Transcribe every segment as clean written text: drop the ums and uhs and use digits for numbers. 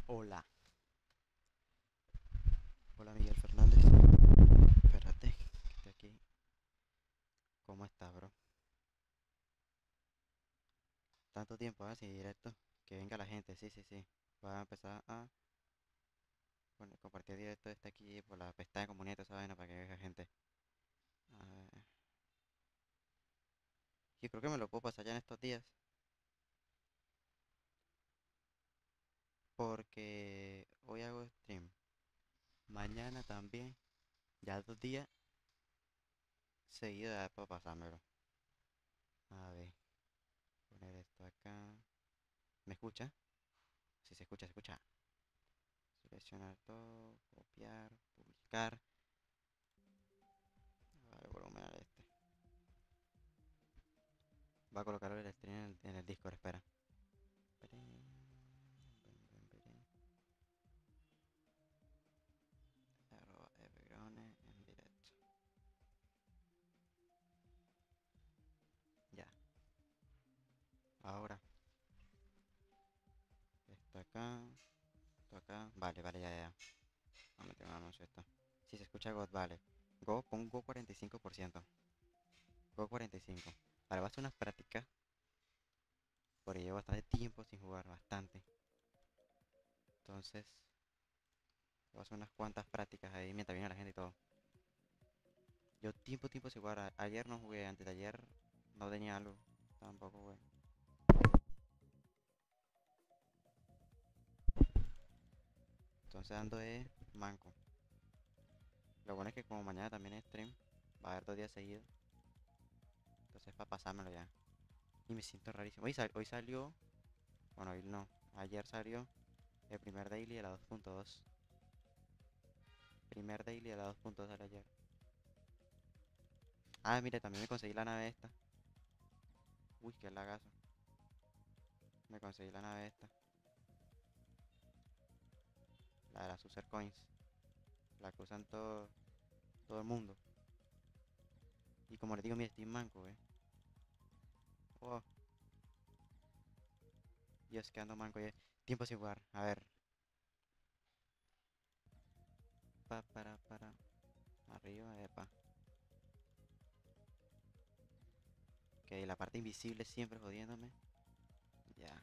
Hola, hola Miguel Fernández. Espérate, que estoy aquí. ¿Cómo estás, bro? Tanto tiempo, así directo. Que venga la gente, sí, sí, sí. Voy a empezar a compartir directo este aquí por la pestaña de comunidad y toda esa vaina para que venga gente. A ver. Yo creo que me lo puedo pasar ya en estos días. Porque hoy hago stream. Mañana también. Ya 2 días seguidos ya puedo pasármelo. A ver, poner esto acá. ¿Me escucha? Sí, se escucha, se escucha. Seleccionar todo, copiar, publicar. Vale, volumen al este. Va a colocar el stream en el Discord, espera. Arroba Epigrone en directo. Ya. Ahora, esto acá, esto acá. Vale, vale, ya, ya. Vamos a meter un anuncio esto. Si se escucha God, vale. Go, pon Go 45%. Go 45. Vale, va a hacer unas prácticas. Porque llevo bastante tiempo sin jugar, bastante. Entonces, voy a hacer unas cuantas prácticas ahí mientras viene la gente y todo. Yo tiempo sin jugar. Ayer no jugué, antes de ayer no tenía algo. Tampoco jugué. Entonces ando de manco. Lo bueno es que como mañana también es stream, va a haber 2 días seguidos. Entonces para pasármelo ya. Y me siento rarísimo. Hoy salió, bueno, hoy no. Ayer salió el primer daily de la 2.2. Primer daily de la 2.2 salió ayer. Ah, mire, también me conseguí la nave esta. Uy, qué lagazo. Me conseguí la nave esta. La de las User Coins. La que usan todo el mundo. Y como les digo, mire, estoy manco, Oh, Dios, que ando manco ya. Tiempo sin jugar. A ver. Para. Arriba, epa. Ok, la parte invisible siempre jodiéndome. Ya.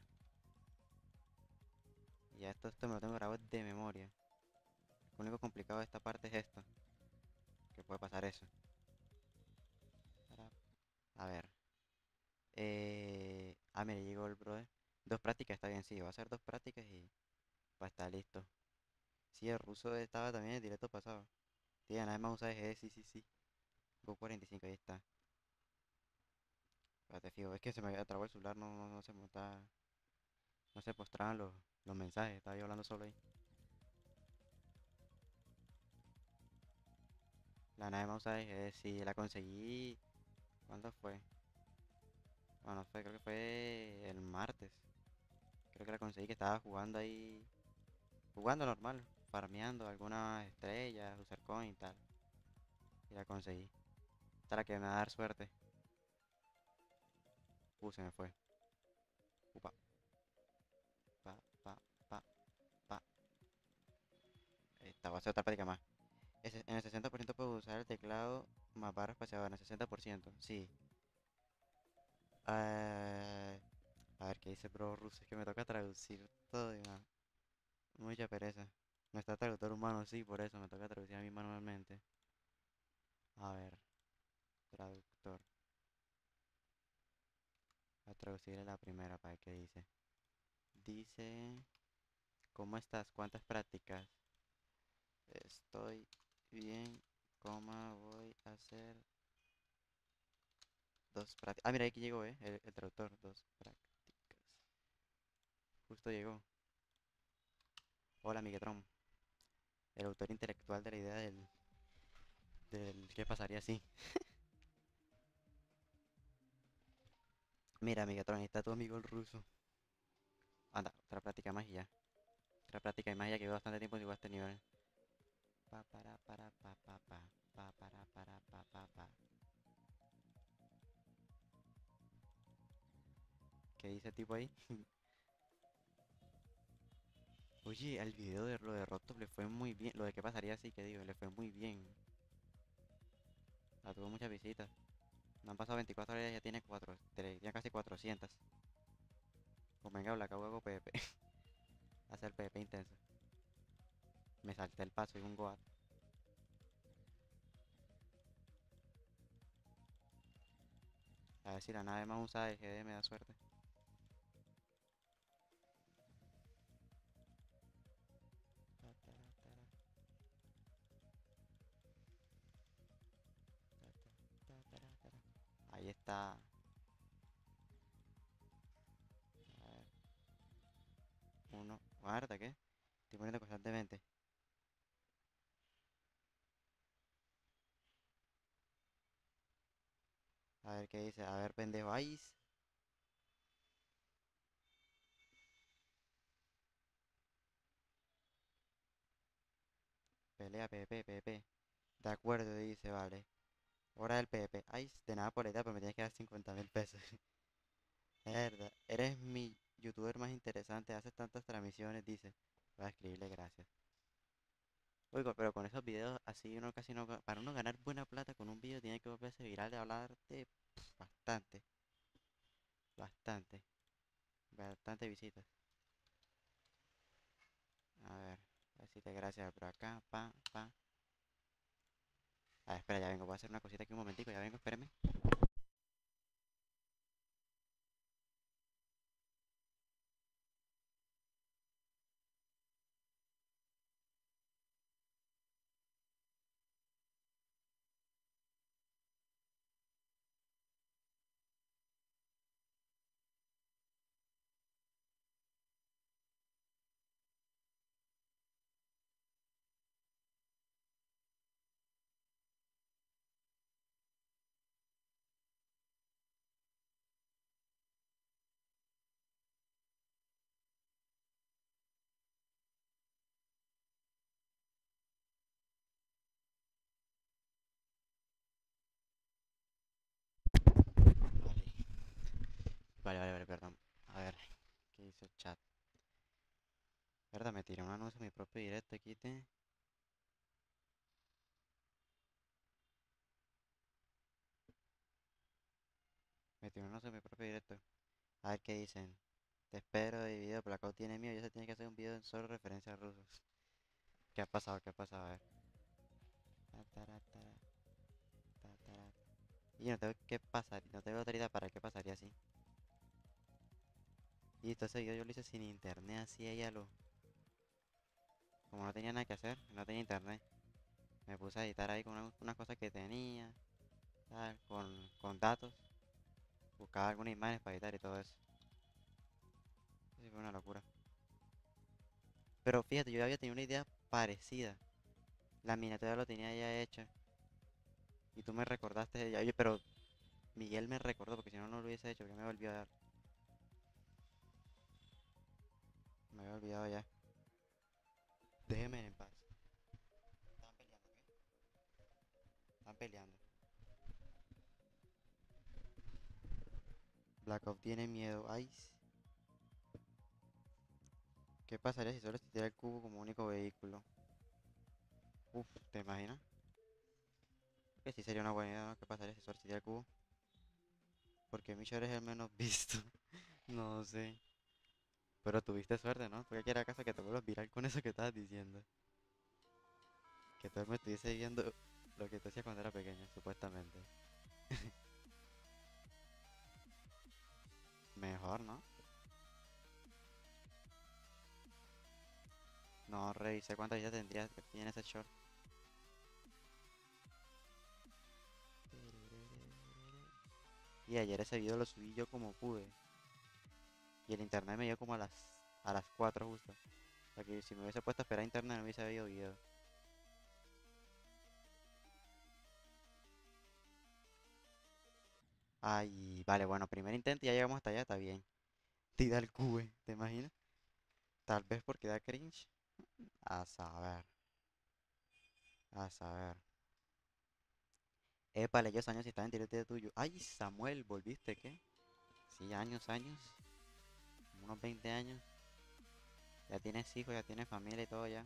Ya esto me lo tengo grabado de memoria. Lo único complicado de esta parte es esto. Que puede pasar eso. Para- A ver. Mira, llegó el brother. 2 prácticas está bien, sí. Va a hacer 2 prácticas y va a estar listo. Sí, el ruso estaba también en el directo pasado. Tía, nada más usa EG, sí, sí, sí. Go 45, ahí está. Espérate, fijo. Es que se me había trabado el celular, no se montaba. No se postraban los mensajes. Estaba yo hablando solo ahí. La nave más usada es sí, la conseguí. ¿Cuándo fue? Bueno, creo que fue el martes. Creo que la conseguí que estaba jugando ahí. Jugando normal. Farmeando algunas estrellas, usar coin y tal. Y la conseguí. Esta es la que me va a dar suerte. Se me fue. Upa. Pa, pa, pa, pa. Esta va a ser otra práctica más. En el 60% puedo usar el teclado más barra espaciadora. En el 60%. Sí. Eh, a ver qué dice Pro Russo. Es que me toca traducir todo y mucha pereza. No está traductor humano, sí, por eso me toca traducir a mí manualmente. A ver, traductor. A traducir la primera para ver qué dice. Dice, ¿cómo estás? ¿Cuántas prácticas? Estoy bien, coma, voy a hacer 2 prácticas. Mira, aquí llegó, el traductor, 2 prácticas. Justo llegó. Hola, Migueltron. El autor intelectual de la idea del qué pasaría así. Mira, Megatron, ahí está tu amigo el ruso. Anda, otra práctica más y ya. Otra práctica y más ya que llevo bastante tiempo sin jugar a este nivel. Pa para pa pa pa pa para pa. ¿Qué dice el tipo ahí? Oye, al video de lo de Rostov le fue muy bien. Lo de qué pasaría así que digo, le fue muy bien. La tuvo muchas visitas. No han pasado 24 horas y ya tiene ya casi 400. Pues venga, Blackout hago PvP. Hacer PvP intenso. Me salté el paso y un Goat. A ver si la nave más usada de GD me da suerte. Ta, tara, tara, ta, tara, tara. Ahí está. A ver, uno. Guarda, ¿qué? Estoy poniendo constantemente. A ver qué dice. A ver, pendejo. ¡Ay! Pelea PvP, PvP. De acuerdo, dice, vale. Hora del PvP. Ay, de nada por la idea, pero me tienes que dar 50.000 pesos. Es verdad. Eres mi youtuber más interesante. Haces tantas transmisiones, dice. Voy a escribirle gracias. Oigo, pero con esos videos así uno casi no... Para uno ganar buena plata con un video tiene que volverse viral de hablarte bastante. Bastante. Bastante visitas. A ver si te gracias por acá. Pa, pa. A ver, espera, ya vengo. Voy a hacer una cosita aquí un momentico. Ya vengo, espérame. Vale, perdón. A ver, ¿qué dice el chat? Verdad, me tiré un anuncio en mi propio directo, quite. Me tiré un anuncio en mi propio directo. A ver qué dicen. Te espero de video, Blackout tiene miedo. Ya se tiene que hacer un video en solo referencia a rusos. ¿Qué ha pasado? ¿Qué ha pasado? A ver. Ta, tara, tara, ta, tara. Y no tengo qué pasar. No tengo otra idea para qué pasaría así. Y todo ese video yo lo hice sin internet, así ella lo. Como no tenía nada que hacer, no tenía internet. Me puse a editar ahí con unas cosas que tenía, tal, con datos. Buscaba algunas imágenes para editar y todo eso. Sí, fue una locura. Pero fíjate, yo había tenido una idea parecida. La miniatura lo tenía ya hecha. Y tú me recordaste ya. Oye, pero Miguel me recordó, porque si no, no lo hubiese hecho, que me volvió a dar. Me había olvidado ya. Déjeme en paz. Están peleando, ¿qué? Están peleando. Black Ops tiene miedo. Ay, ¿qué pasaría si solo existiera el cubo como único vehículo? Uf, ¿te imaginas? Que sí sería una buena idea, ¿no? ¿Qué pasaría si solo existiera el cubo? Porque Michelle es el menos visto. No sé. Pero tuviste suerte, ¿no? Porque aquí era casa que te vuelvas viral con eso que estabas diciendo. Que todo el mundo estuviese viendo lo que te hacía cuando era pequeño, supuestamente. Mejor, ¿no? No revisé cuántas ya tendría que tiene ese short. Y ayer ese video lo subí yo como pude. Y el internet me dio como a las 4 justo. O sea que si me hubiese puesto a esperar internet no hubiese habido video. Ay, vale, bueno, primer intento y ya llegamos hasta allá, está bien. Tira el cube, ¿te imaginas? Tal vez porque da cringe. A saber, a saber. Épale, ellos años y estaba en directo de tuyo. Ay, Samuel, ¿volviste qué? Sí, años, unos 20 años. Ya tienes hijos, ya tienes familia y todo ya.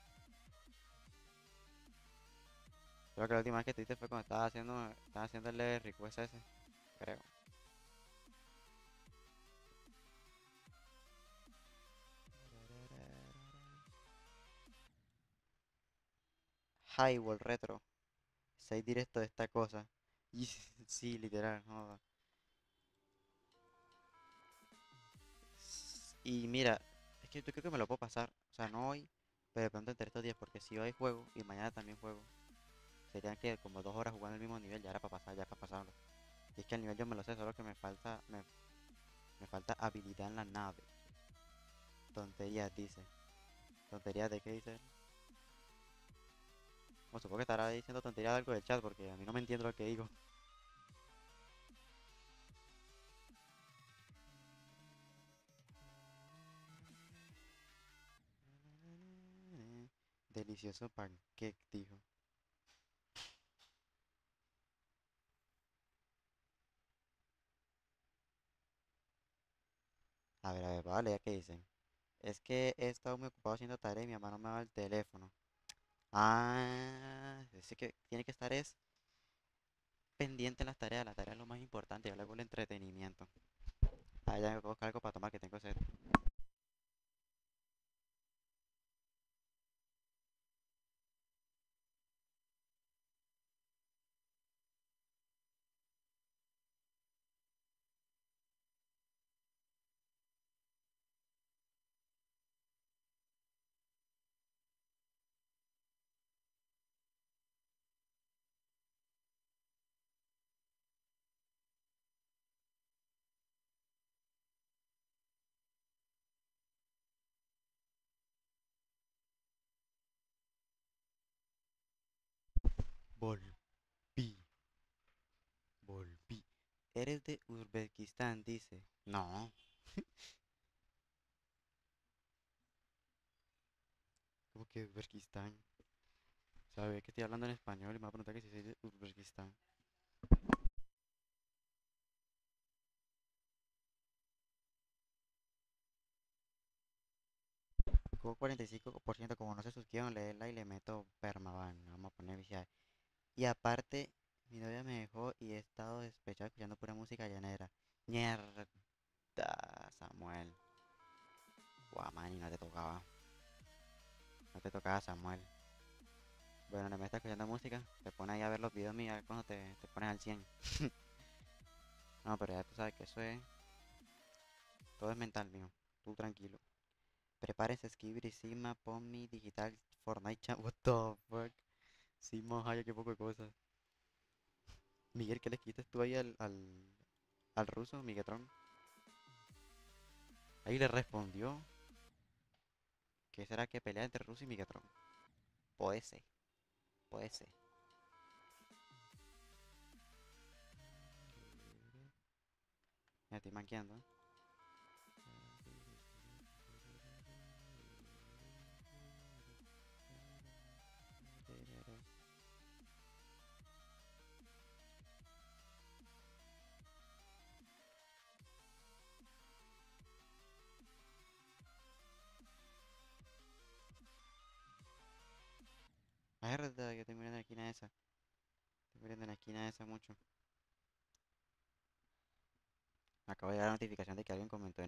Creo que la última vez que tuviste fue cuando estaba haciéndole request ese, creo. Highball Retro. 6 directo de esta cosa. Y sí, literal, joda. Y mira, es que yo creo que me lo puedo pasar. O sea, no hoy, pero de pronto entre estos días, porque si hoy juego y mañana también juego, serían que como 2 horas jugando el mismo nivel, ya era para pasar, ya para pasarlo. Y es que el nivel yo me lo sé, solo que me falta habilidad en la nave. Tonterías, dice. ¿Tonterías de qué dice? Bueno, supongo que estará diciendo tonterías de algo del chat, porque a mí no me entiendo lo que digo. Delicioso pancake, dijo. A ver, vale, ya que dicen. Es que he estado muy ocupado haciendo tarea y mi mamá no me da el teléfono. Ah, es que tiene que estar es pendiente en las tareas es lo más importante, y luego el entretenimiento. Ah, ya me puedo buscar algo para tomar que tengo sed. Volví, volví. Eres de Uzbekistán, dice. No, como que Uzbekistán. Sabe que estoy hablando en español y me va a preguntar que si soy de Uzbekistán. Como 45%, como no se suscriban, le like y le meto permaban. Vamos a poner viciar. Y aparte, mi novia me dejó y he estado despechado escuchando pura música llanera. Mierda, Samuel. Guau, man, y no te tocaba. No te tocaba, Samuel. Bueno, no me estás escuchando música, te pones ahí a ver los videos míos, a ver cuando te pones al 100. No, pero ya tú sabes que eso es. Todo es mental, mío. Tú tranquilo. Prepárese, Skibidi, Sigma, Pomni, Digital, Fortnite, Chat. What the fuck. Sigma, Haya, qué poco de cosas. Miguel, ¿qué le quitas tú ahí al ruso, Miguetron? Ahí le respondió. ¿Qué será que pelea entre Ruso y Miguetron? Puede ser, puede ser. Me estoy manqueando. Ay, es verdad, yo estoy muriendo en la esquina esa. Estoy muriendo en la esquina esa mucho. Me acabo de llegar la notificación de que alguien comentó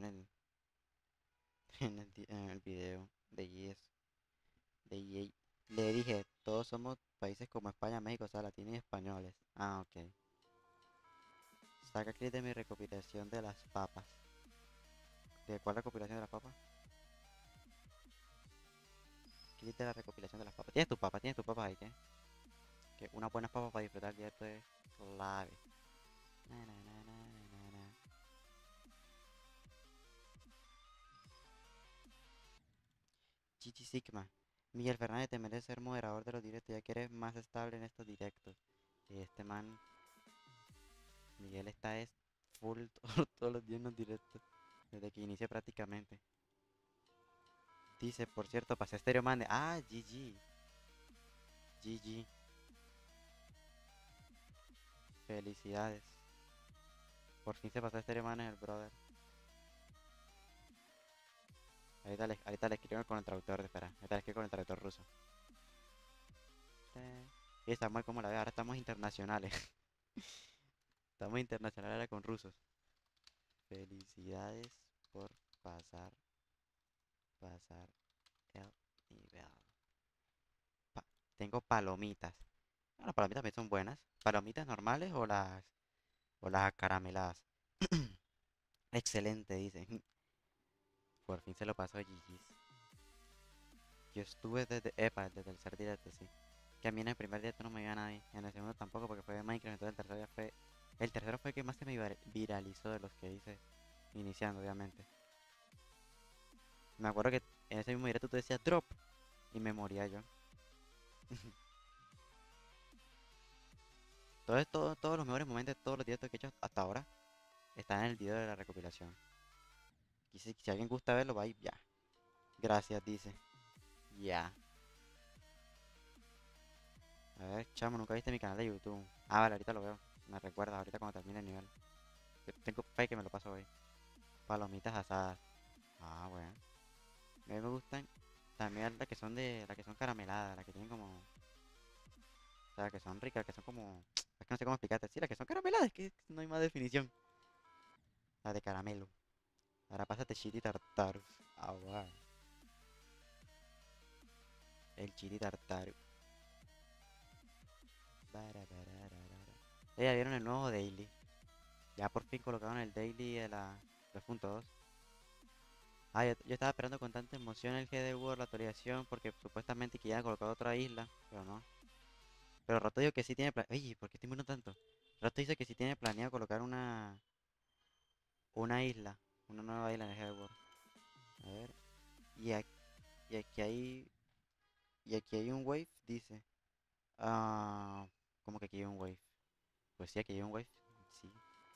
en el video de Yes, de EA. Le dije, todos somos países como España, México, o sea, latinos y españoles. Ah, ok. Saca clip de mi recopilación de las papas. ¿De cuál recopilación de las papas? Clip de la recopilación de las papas. Tienes tu papa ahí, ¿qué? Que una buena papa para disfrutar el día esto es clave. Na, na, na, na, na, na. Chichi Sigma. Miguel Fernández, te mereces ser moderador de los directos, ya que eres más estable en estos directos. Este man, Miguel está es full todos los días en los directos, desde que inicia prácticamente. Dice, por cierto, pasé Stereo Man. Ah, GG, GG, felicidades. Por fin se pasó Stereo Man el brother. Ahorita le escribo con el traductor, espera. Ahorita le escribo con el traductor ruso. Y Samuel, ¿cómo la ves? Ahora estamos internacionales. Estamos internacionales ahora con rusos. Felicidades por pasar, pasar el nivel. Tengo palomitas. Ah, las palomitas también son buenas. ¿Palomitas normales o las acarameladas? Excelente, dice. Por fin se lo pasó a Gigi's. Yo estuve desde el tercer directo, sí. Que a mí en el primer directo no me iba nadie. En el segundo tampoco, porque fue de Minecraft. Entonces el tercero ya fue. El tercero fue el que más se me viralizó de los que hice iniciando, obviamente. Me acuerdo que en ese mismo directo tú decías drop y me moría yo. Todos los mejores momentos de todos los directos que he hecho hasta ahora están en el video de la recopilación. Y si alguien gusta verlo, va y ya. Gracias, dice. Ya. A ver, chamo, nunca viste mi canal de YouTube. Ah, vale, ahorita lo veo. Me recuerdas ahorita cuando termine el nivel. Yo tengo fe que me lo paso hoy. Palomitas asadas. Ah, bueno. A mí me gustan también las que son carameladas, las que tienen como, o sea, que son ricas, que son como, es que no sé cómo explicarte. Sí, las que son carameladas, es que no hay más definición. La de caramelo. Ahora pásate chili tartarus. Ah, wow. El chili tartaru. Ya vieron el nuevo daily. Ya por fin colocaron el daily de la 2.2. Ah, yo estaba esperando con tanta emoción el GD World, la actualización, porque supuestamente que ya han colocado otra isla, pero no. Pero Rato dijo que sí tiene Oye, ¿por qué estoy muriendo tanto? Rato dice que sí tiene planeado colocar una isla, una nueva isla en el GD World. A ver. Y aquí, y aquí hay. Y aquí hay un wave, dice. Ah, ¿cómo que aquí hay un wave? Pues sí, aquí hay un wave. Sí.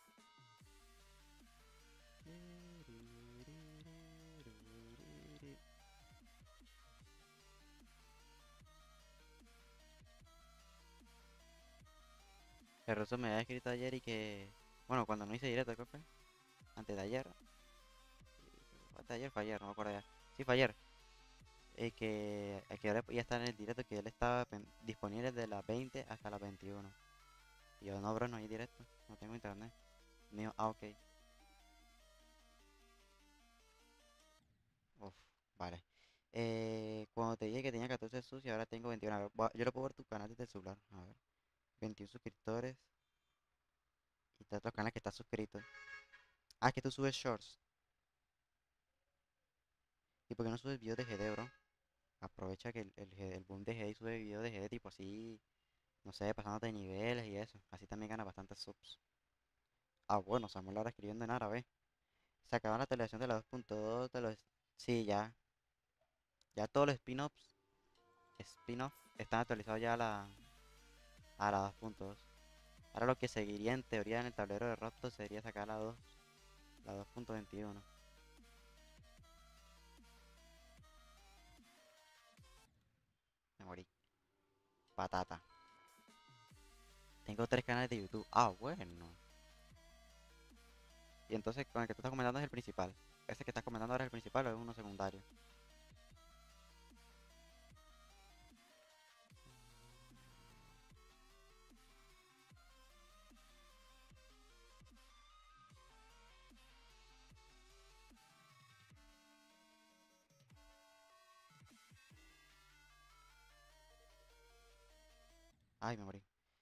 El ruso me había escrito ayer y que. Bueno, cuando no hice directo, ¿qué fue? Antes de ayer. ¿Fue antes de ayer? Fue ayer, no me acuerdo ya. Sí, fue ayer. Que ahora ya está en el directo, que él estaba disponible de las 20 hasta las 21. Y yo, no, bro, no hay directo. No tengo internet. Mío, ah, ok. Uf, vale. Cuando te dije que tenía 14 subs y ahora tengo 21. A ver, yo lo puedo ver tu canal desde el celular. A ver. 21 suscriptores. Y está otro canal que está suscrito. Ah, que tú subes shorts. ¿Y por qué no subes videos de GD, bro? Aprovecha que el boom de GD y sube videos de GD tipo así, no sé, pasándote de niveles y eso. Así también gana bastantes subs. Ah, bueno, Samuel ahora escribiendo en árabe. Se acaba la actualización de la 2.2 de los... Sí, ya. Ya todos los spin-off están actualizados ya a la 2.2. Ahora lo que seguiría en teoría en el tablero de Roto sería sacar la 2.21. Me morí. Patata. Tengo 3 canales de YouTube. Ah, bueno. Y entonces con el que tú estás comentando es el principal. ¿Ese que estás comentando ahora es el principal o es uno secundario? Ay, me morí.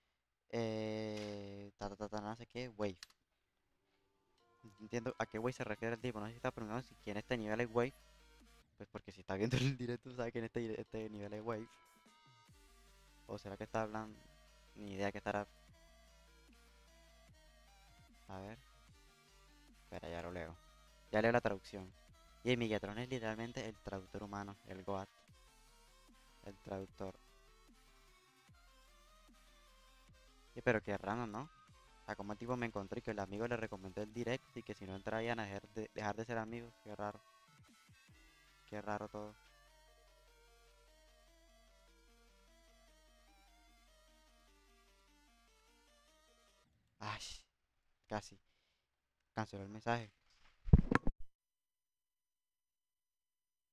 No sé qué, Wave. No entiendo a qué Wave se refiere el tipo. No sé si está preguntando si en este nivel es Wave. Pues porque si está viendo el directo sabe que en este nivel es Wave. O será que está hablando. Ni idea que estará. A ver. Espera, ya lo leo. Ya leo la traducción. Y el Migatron es literalmente el traductor humano. El Goat. El traductor. Y pero qué raro, ¿no? O sea, como el tipo me encontré y que el amigo le recomendó el direct y que si no entrarían a dejar de ser amigos. Qué raro. Qué raro todo. Ay, casi. Canceló el mensaje.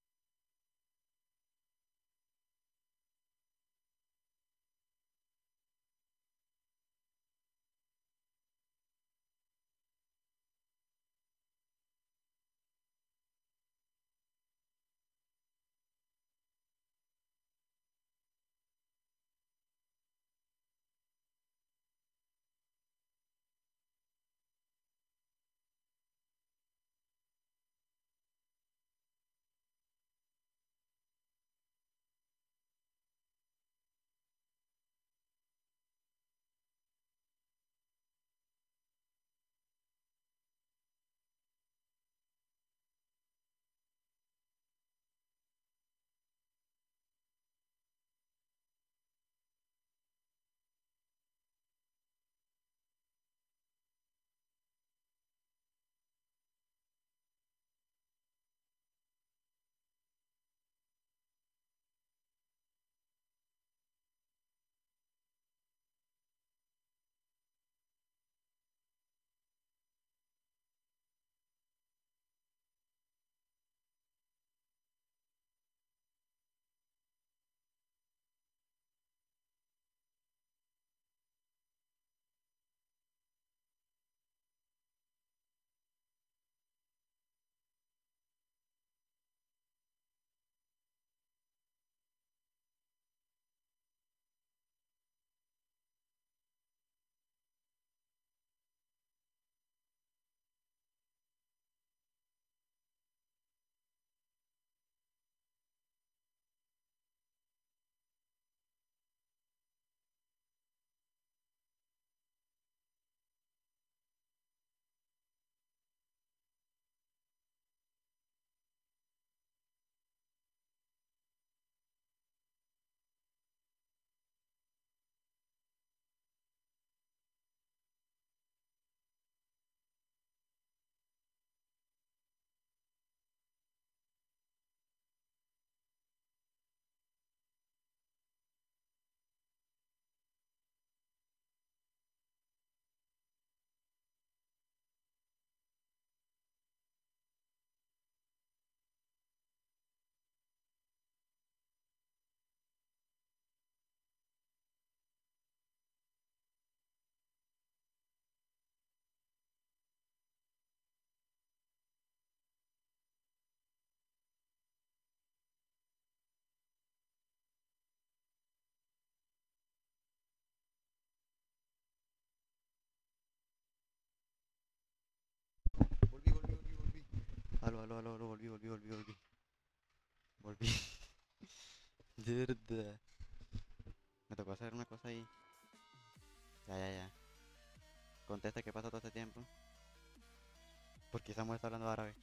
aló, aló, aló, volví. Volví. De verdad. Me tocó hacer una cosa ahí. Ya. Contesta qué pasó todo este tiempo. Porque Samuel está hablando árabe.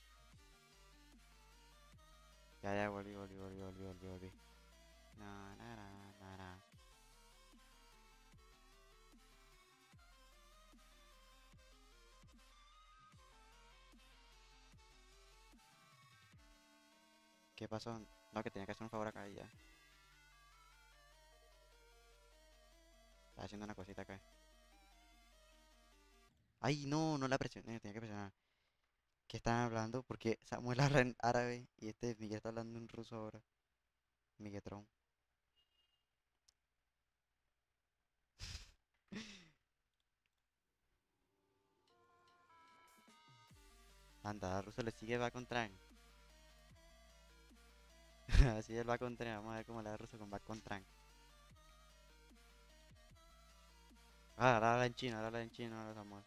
Ya, volví. Na. ¿Qué pasó? No, que tenía que hacer un favor acá y ya. Estaba haciendo una cosita acá. Ay, no la presioné, tenía que presionar. ¿Qué están hablando? Porque Samuel habla en árabe y este Miguel está hablando en ruso ahora. Migueltrón. Anda, a ruso le sigue, va con Tran. Así él va con Tran. Vamos a ver cómo le da ruso con va con Tran. Ah, ahora habla en chino, ahora Samuel.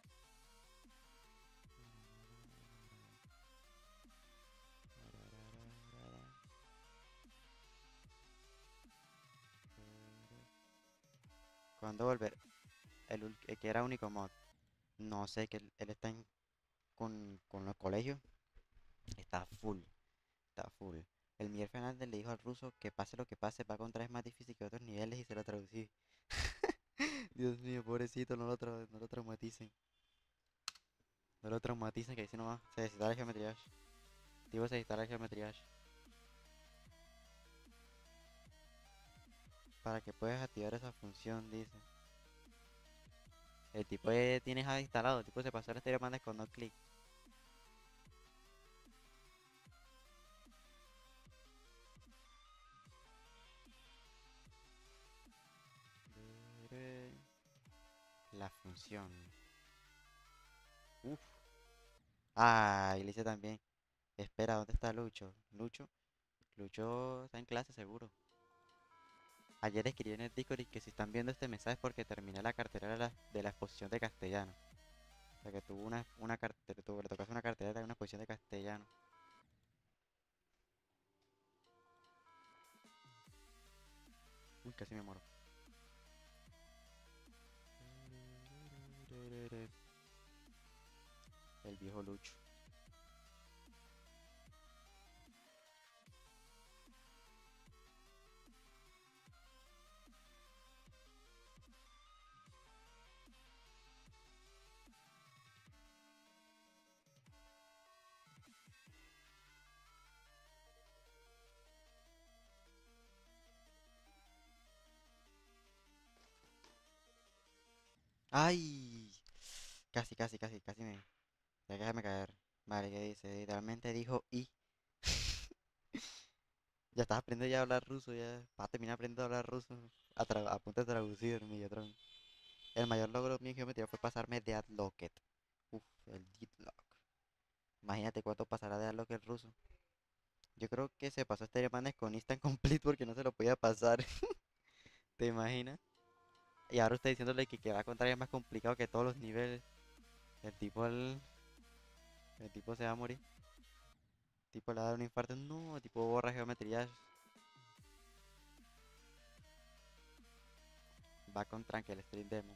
¿Cuándo volver? El que era único mod. No sé, que él está con los colegios. Está full, está full. El Miguel Fernández le dijo al ruso que pase lo que pase, va contra es más difícil que otros niveles y se lo traducí. Dios mío, pobrecito, no lo traumaticen. No lo traumaticen, que dice nomás. Se necesita la geometría. Tipo, se necesita la geometría. Para que puedas activar esa función, dice. El tipo tiene Java instalado. El tipo se pasó el Stereo Mandes con no clic. La función. Uf. Ah, y le hice también. Espera, ¿dónde está Lucho? Lucho está en clase seguro. Ayer escribí en el Discord y que si están viendo este mensaje es porque terminé la cartera de la exposición de castellano. O sea que tuvo una cartera, le tocó hacer una cartera de una exposición de castellano. Uy, casi me muero. El viejo Lucho. ¡Ay! Casi me. Ya que déjame caer. Vale, ¿qué dice? Literalmente dijo y. Ya estás aprendiendo ya a hablar ruso, ya. Vas a terminar aprendiendo a hablar ruso. A punto de traducir, Millatron. El mayor logro mío en geometría fue pasarme de Adlocket. Uf, el Deadlock. Imagínate cuánto pasará de Adlocket el ruso. Yo creo que se pasó este Manes con Instant Complete porque no se lo podía pasar. ¿Te imaginas? Y ahora usted diciéndole que va a contar es más complicado que todos los niveles. El tipo, el tipo se va a morir. El tipo le va a dar un infarto. No, el tipo borra geometría. Va con tranque el Stream Demon.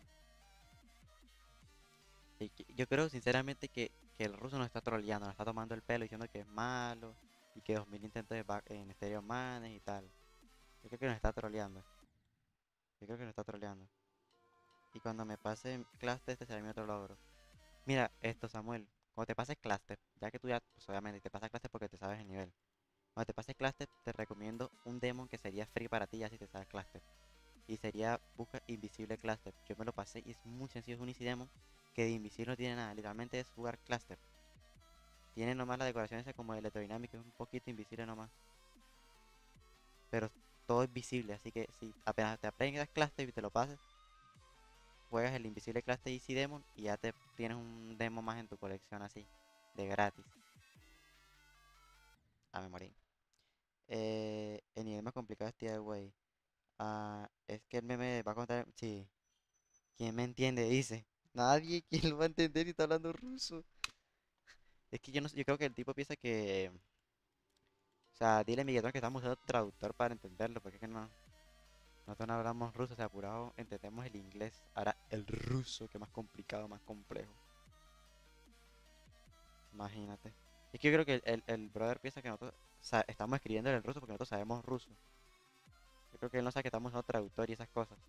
Yo creo sinceramente que el ruso nos está troleando, nos está tomando el pelo diciendo que es malo y que 2000 intentos en Stereo Manes y tal. Yo creo que nos está troleando. Yo creo que nos está troleando. Y cuando me pase Cluster, este será mi otro logro. Mira, esto, Samuel. Cuando te pases Cluster, ya que tú ya, pues obviamente te pasas Cluster porque te sabes el nivel. Cuando te pases Cluster, te recomiendo un demon que sería free para ti ya si te sabes Cluster. Y sería busca Invisible Cluster. Yo me lo pasé y es muy sencillo, es un Easy Demon que de invisible no tiene nada. Literalmente es jugar Cluster. Tiene nomás la decoración esa como electrodinámica, es un poquito invisible nomás. Pero todo es visible, así que si apenas te aprendas Cluster y te lo pases, juegas el invisible Cluster Easy Demon y ya te tienes un demo más en tu colección así, de gratis. Ah, me morí. El nivel más complicado es Tía Way. Ah, es que el meme va a contar. Sí, ¿quién me entiende? Dice. Nadie, ¿quién lo va a entender si está hablando ruso? Es que yo no sé, yo creo que el tipo piensa que, o sea, dile a Miguel que estamos usando traductor para entenderlo, porque es que no, nosotros no hablamos ruso, o sea, apurado, entendemos el inglés, ahora el ruso, que es más complicado, más complejo, imagínate. Es que yo creo que el brother piensa que nosotros estamos escribiendo en el ruso porque nosotros sabemos ruso. Yo creo que él no sabe que estamos usando traductor y esas cosas.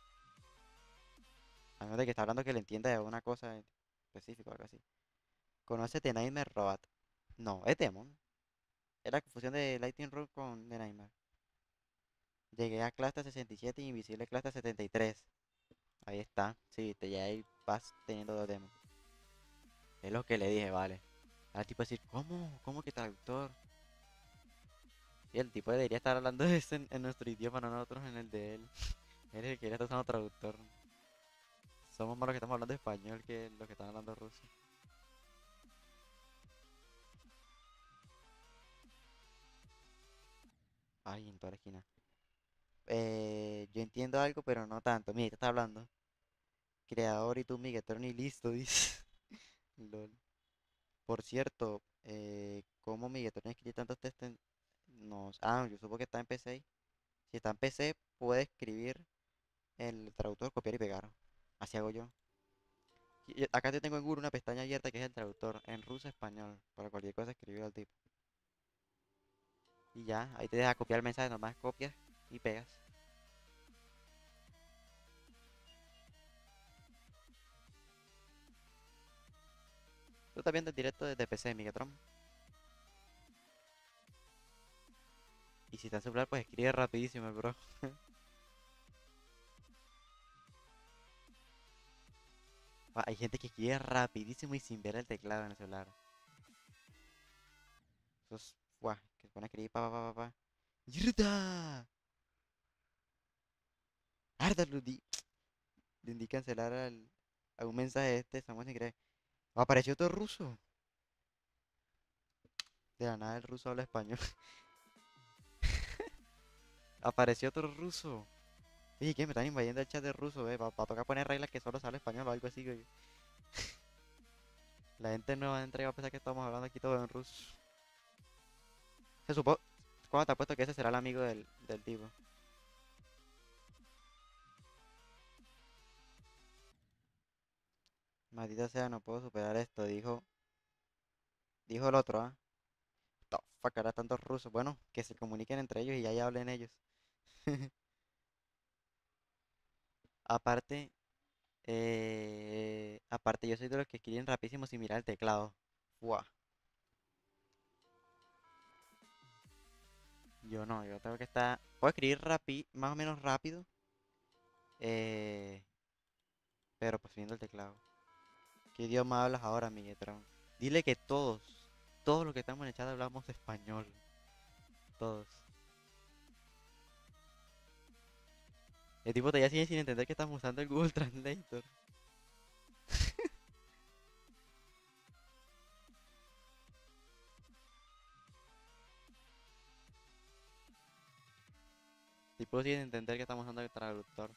A menos de que está hablando que le entienda de una cosa en específica o algo así. ¿Conoce The Nightmare Robot? No, es Demon. Era confusión de Lightning Rod con The Nightmare. Llegué a clase 67 y Invisible clase 73. Ahí está. Sí, ya ahí vas teniendo dos demos. Es lo que le dije, vale. Al tipo decir, ¿cómo? ¿Cómo que traductor? Y el tipo debería estar hablando de eso en nuestro idioma, no nosotros en el de él. Él es el que debería estar usando traductor. Somos más los que estamos hablando español que los que están hablando ruso. Ay, en toda la esquina. Yo entiendo algo, pero no tanto. Mira, ¿qué está hablando? Creador y tú, Miguel, y listo, dice. Lol. Por cierto, ¿cómo Miguel escribe tantos textos? No, yo supongo que está en PC. Si está en PC, puede escribir el traductor, copiar y pegar. Así hago yo. Acá te tengo en Google una pestaña abierta que es el traductor en ruso español. Para cualquier cosa escribir al tipo. Y ya, ahí te deja copiar el mensaje, nomás copias y pegas. Tú estás viendo el directo desde PC, Migueltron. Y si está en celular, pues escribe rapidísimo, bro. Hay gente que escribe rapidísimo y sin ver el teclado en el celular. Esos, que se pone a escribir pa. ¡Yerda! ¡Arda, le indica cancelar a un mensaje estamos sin creer. Apareció otro ruso. De la nada el ruso habla español. Apareció otro ruso. Oye, ¿qué? Me están invadiendo el chat de ruso, Va a tocar poner reglas que solo se habla español o algo así, güey. La gente no va a entrar y va a pensar que estamos hablando aquí todo en ruso. Se supo. ¿Cuándo te apuesto que ese será el amigo del tipo? Maldita sea, no puedo superar esto, dijo el otro, ¿ah? The fuck, ahora tantos rusos. Bueno, que se comuniquen entre ellos y ya hablen ellos. Aparte, aparte yo soy de los que escriben rapidísimo sin mirar el teclado. Buah, yo no, yo tengo que estar. Puedo escribir más o menos rápido, eh, pero pues viendo el teclado. ¿Qué idioma hablas ahora, Miguel Trump? Dile que todos los que estamos en el chat hablamos español. Todos. El tipo todavía sigue sin entender que estamos usando el Google Translator. El tipo sigue sin entender que estamos usando el traductor.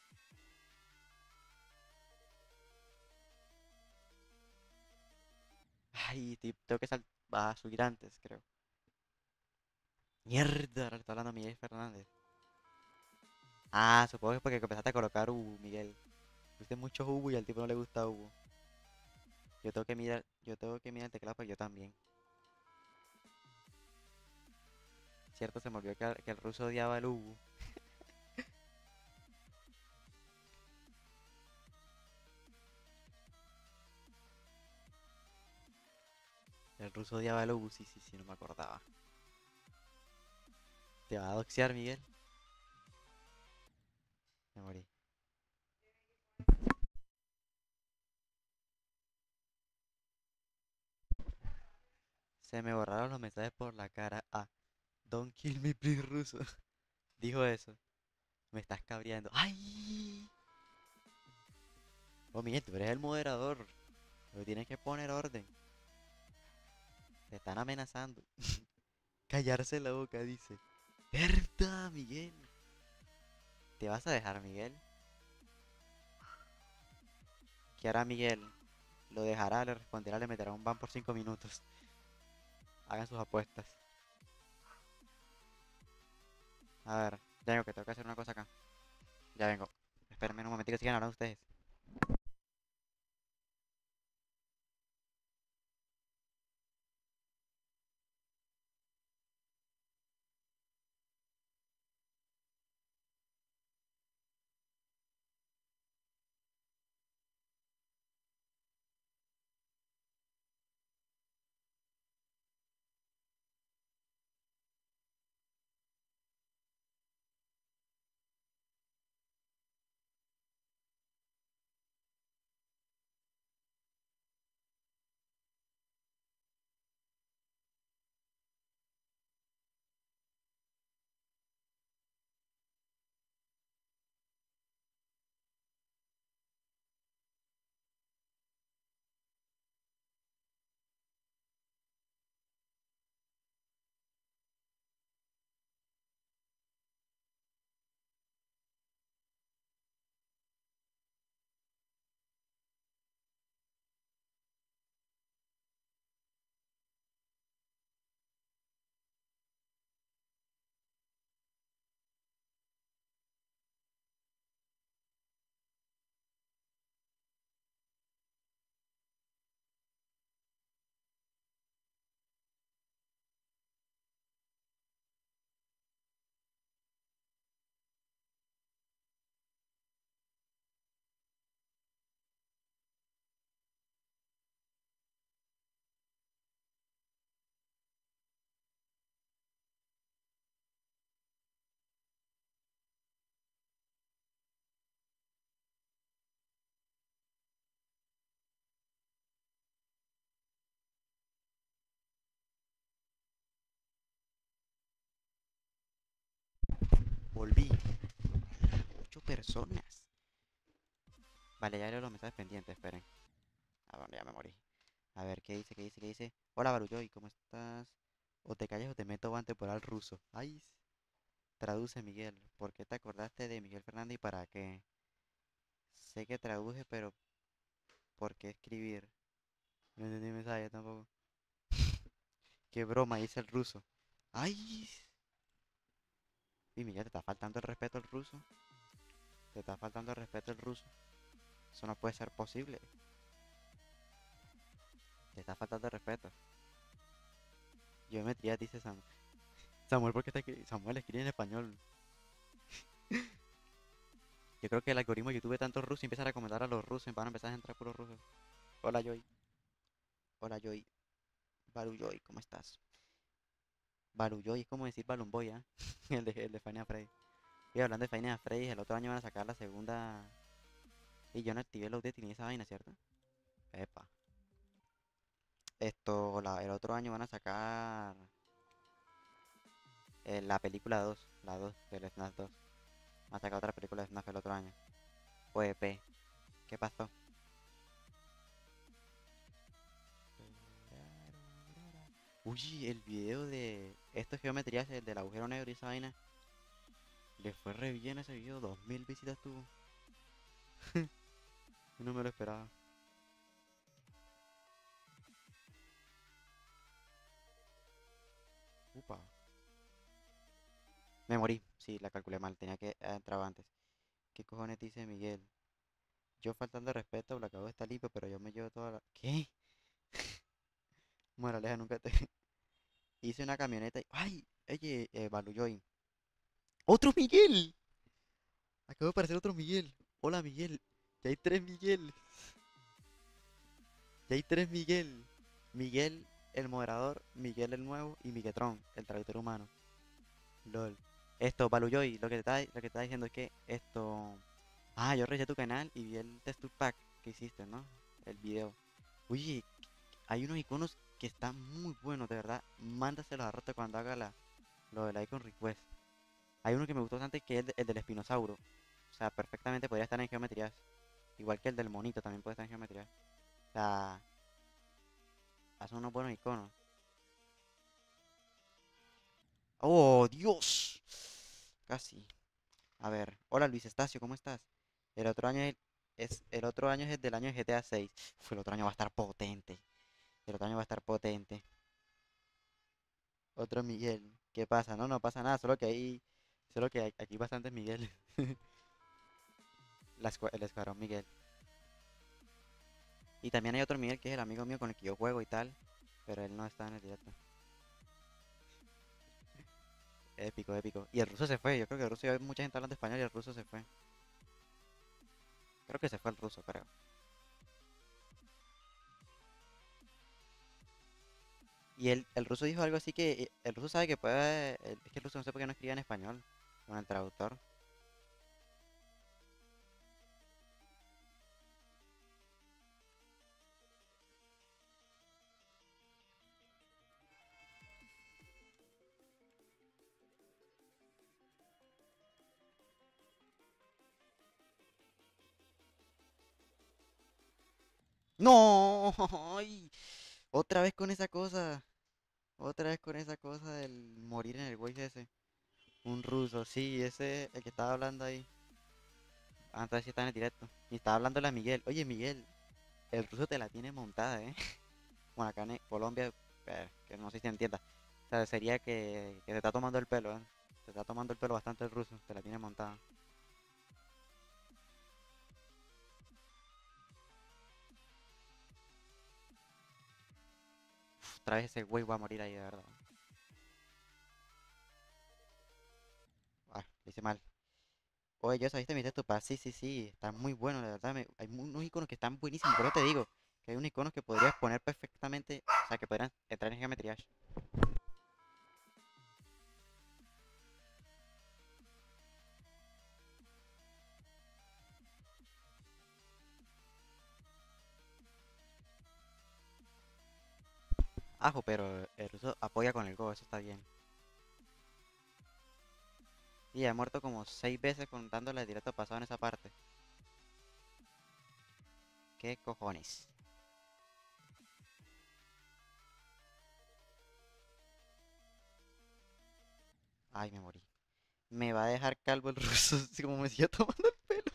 Ay, tengo que a subir antes, creo. Mierda, ahora le está hablando Miguel Fernández. Ah, supongo que es porque empezaste a colocar Hugo, Miguel. Viste mucho Hugo y al tipo no le gusta Hugo. Yo tengo que mirar el teclado, pues yo también. Cierto, se me olvidó que el ruso odiaba el Hugo. El ruso odiaba el Hugo, sí, sí, sí, no me acordaba. Te va a doxear, Miguel. Me morí. Se me borraron los mensajes por la cara. Ah, don't kill me, please, ruso. Dijo eso. Me estás cabreando. ¡Ay! Oh, Miguel, tú eres el moderador. Pero tienes que poner orden. Te están amenazando. Callarse la boca, dice. ¡Verdad, Miguel! ¿Te vas a dejar, Miguel? ¿Qué hará Miguel? Lo dejará, le responderá, le meterá un ban por 5 minutos. Hagan sus apuestas. A ver, ya vengo, que tengo que hacer una cosa acá. Ya vengo. Espérenme un momentito que sigan hablando ustedes. Volví. 8 personas. Vale, ya leo los mensajes pendientes, esperen. Ah, bueno, ya me morí. A ver, ¿qué dice? ¿Qué dice? ¿Qué dice? Hola, Barulloy, ¿cómo estás? O te calles o te meto guante por al ruso. Ay, traduce, Miguel. ¿Por qué te acordaste de Miguel Fernández y para qué? Sé que traduje, pero ¿por qué escribir? No entendí el mensaje tampoco. Qué broma, dice el ruso. Ay, y Miguel, te está faltando el respeto al ruso. Te está faltando el respeto al ruso. Eso no puede ser posible. Te está faltando el respeto. Geometría, dice Samuel. Samuel, ¿por qué está aquí? Samuel escribe en español. Yo creo que el algoritmo de YouTube de tantos rusos empieza a recomendar a los rusos. Van a empezar a entrar puros rusos. Hola, Joy. Hola, Joy. Barulloy, ¿cómo estás? Barulloy es como decir Balumboy, ¿ah? El de Final Freddy. Y hablando de Final Freddy, el otro año van a sacar la segunda. Y yo no activé los de esa vaina, ¿cierto? Epa. El otro año van a sacar la película 2, la 2 del FNAF 2. Van a sacar otra película de FNAF el otro año. OEP. ¿Qué pasó? Uy, el video de estos geometrías, el del agujero negro y esa vaina, le fue re bien ese video, 2000 visitas tuvo. Yo no me lo esperaba. Upa. Me morí, sí, la calculé mal, tenía que haber entrado antes. ¿Qué cojones dice Miguel? Yo faltando de respeto, Blackout está limpio, pero yo me llevo toda la... ¿Qué? Moraleja, nunca te... Hice una camioneta y... ¡Ay! Oye, Baluyoy. ¡Otro Miguel! Acabo de aparecer otro Miguel. Hola, Miguel. Ya hay tres Miguel. Ya hay tres Miguel. Miguel, el moderador, Miguel el nuevo y Miguetron, el traductor humano. LOL. Esto, Baluyoy, lo que te está diciendo es que esto... Ah, yo revisé tu canal y vi el texture pack que hiciste, ¿no? El video. Oye, hay unos iconos que están muy buenos, de verdad. Mándaselos a Rota cuando haga lo del icon request. Hay uno que me gustó bastante que es el del espinosauro. O sea, perfectamente podría estar en geometrías. Igual que el del monito también puede estar en geometrías. O sea, hace unos buenos iconos. ¡Oh, Dios! Casi. A ver. Hola, Luis Estacio, ¿cómo estás? El otro año el otro año es el del año de GTA 6. El otro año va a estar potente. El otro año va a estar potente. Otro Miguel. ¿Qué pasa? No, no pasa nada, solo que aquí hay bastantes Miguel. El escuadrón Miguel. Y también hay otro Miguel que es el amigo mío con el que yo juego y tal, pero él no está en el directo. Épico, épico. Y el ruso se fue, yo creo que el ruso, hay mucha gente hablando español y el ruso se fue. Creo que se fue el ruso, creo. Y el ruso dijo algo así que el ruso sabe que puede, es que el ruso no sé por qué no escribe en español con el traductor. No, ay, otra vez con esa cosa, otra vez con esa cosa del morir en el Waze ese. Un ruso, sí, ese, el que estaba hablando ahí. Antes sí estaba en el directo. Y estaba hablándole a Miguel. Oye, Miguel, el ruso te la tiene montada, ¿eh? Bueno, acá en Colombia, que no sé si entiendas. O sea, sería que te está tomando el pelo, ¿eh? Te está tomando el pelo bastante el ruso, te la tiene montada. Otra vez ese güey va a morir ahí, de verdad. Ah, lo hice mal. Oye, ¿ya sabiste mi tu paz? Sí, sí, sí, está muy bueno, de verdad. Unos iconos que están buenísimos, pero te digo que hay unos iconos que podrías poner perfectamente, o sea, que podrían entrar en Geometry Dash. Ajo, pero el ruso apoya con el Go, eso está bien. Y ha muerto como 6 veces contándole el directo pasado en esa parte. ¿Qué cojones? Ay, me morí. Me va a dejar calvo el ruso, así como me sigue tomando el pelo.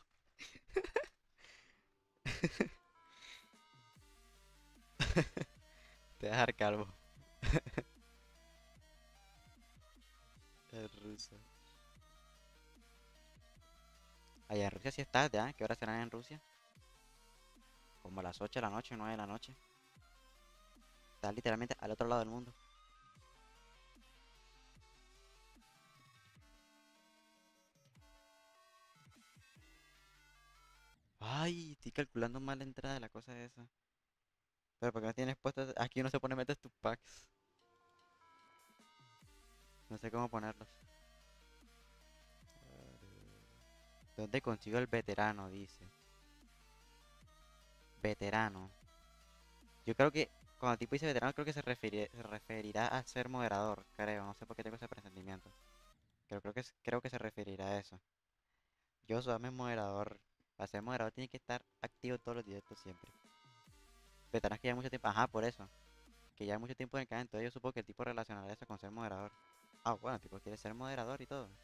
Te va a dejar calvo. El ruso. Allá en Rusia sí estás, ¿ya? ¿Qué hora serán en Rusia? Como a las 8 de la noche, 9 de la noche. Estás literalmente al otro lado del mundo. Ay, estoy calculando mal la entrada de la cosa esa. Pero ¿por qué no tienes puesto? Aquí no se pone metes tus packs. No sé cómo ponerlos. ¿Dónde consigo el veterano? Dice. Veterano. Yo creo que cuando tipo dice veterano, creo que se referirá a ser moderador, creo. No sé por qué tengo ese presentimiento. Creo que se referirá a eso. Yo soy moderador. Para ser moderador tiene que estar activo todos los directos siempre. Veterano es que lleva mucho tiempo. Ajá, por eso. Que lleva mucho tiempo en el canal. Entonces yo supongo que el tipo relacionará eso con ser moderador. Ah, bueno, el tipo quiere ser moderador y todo.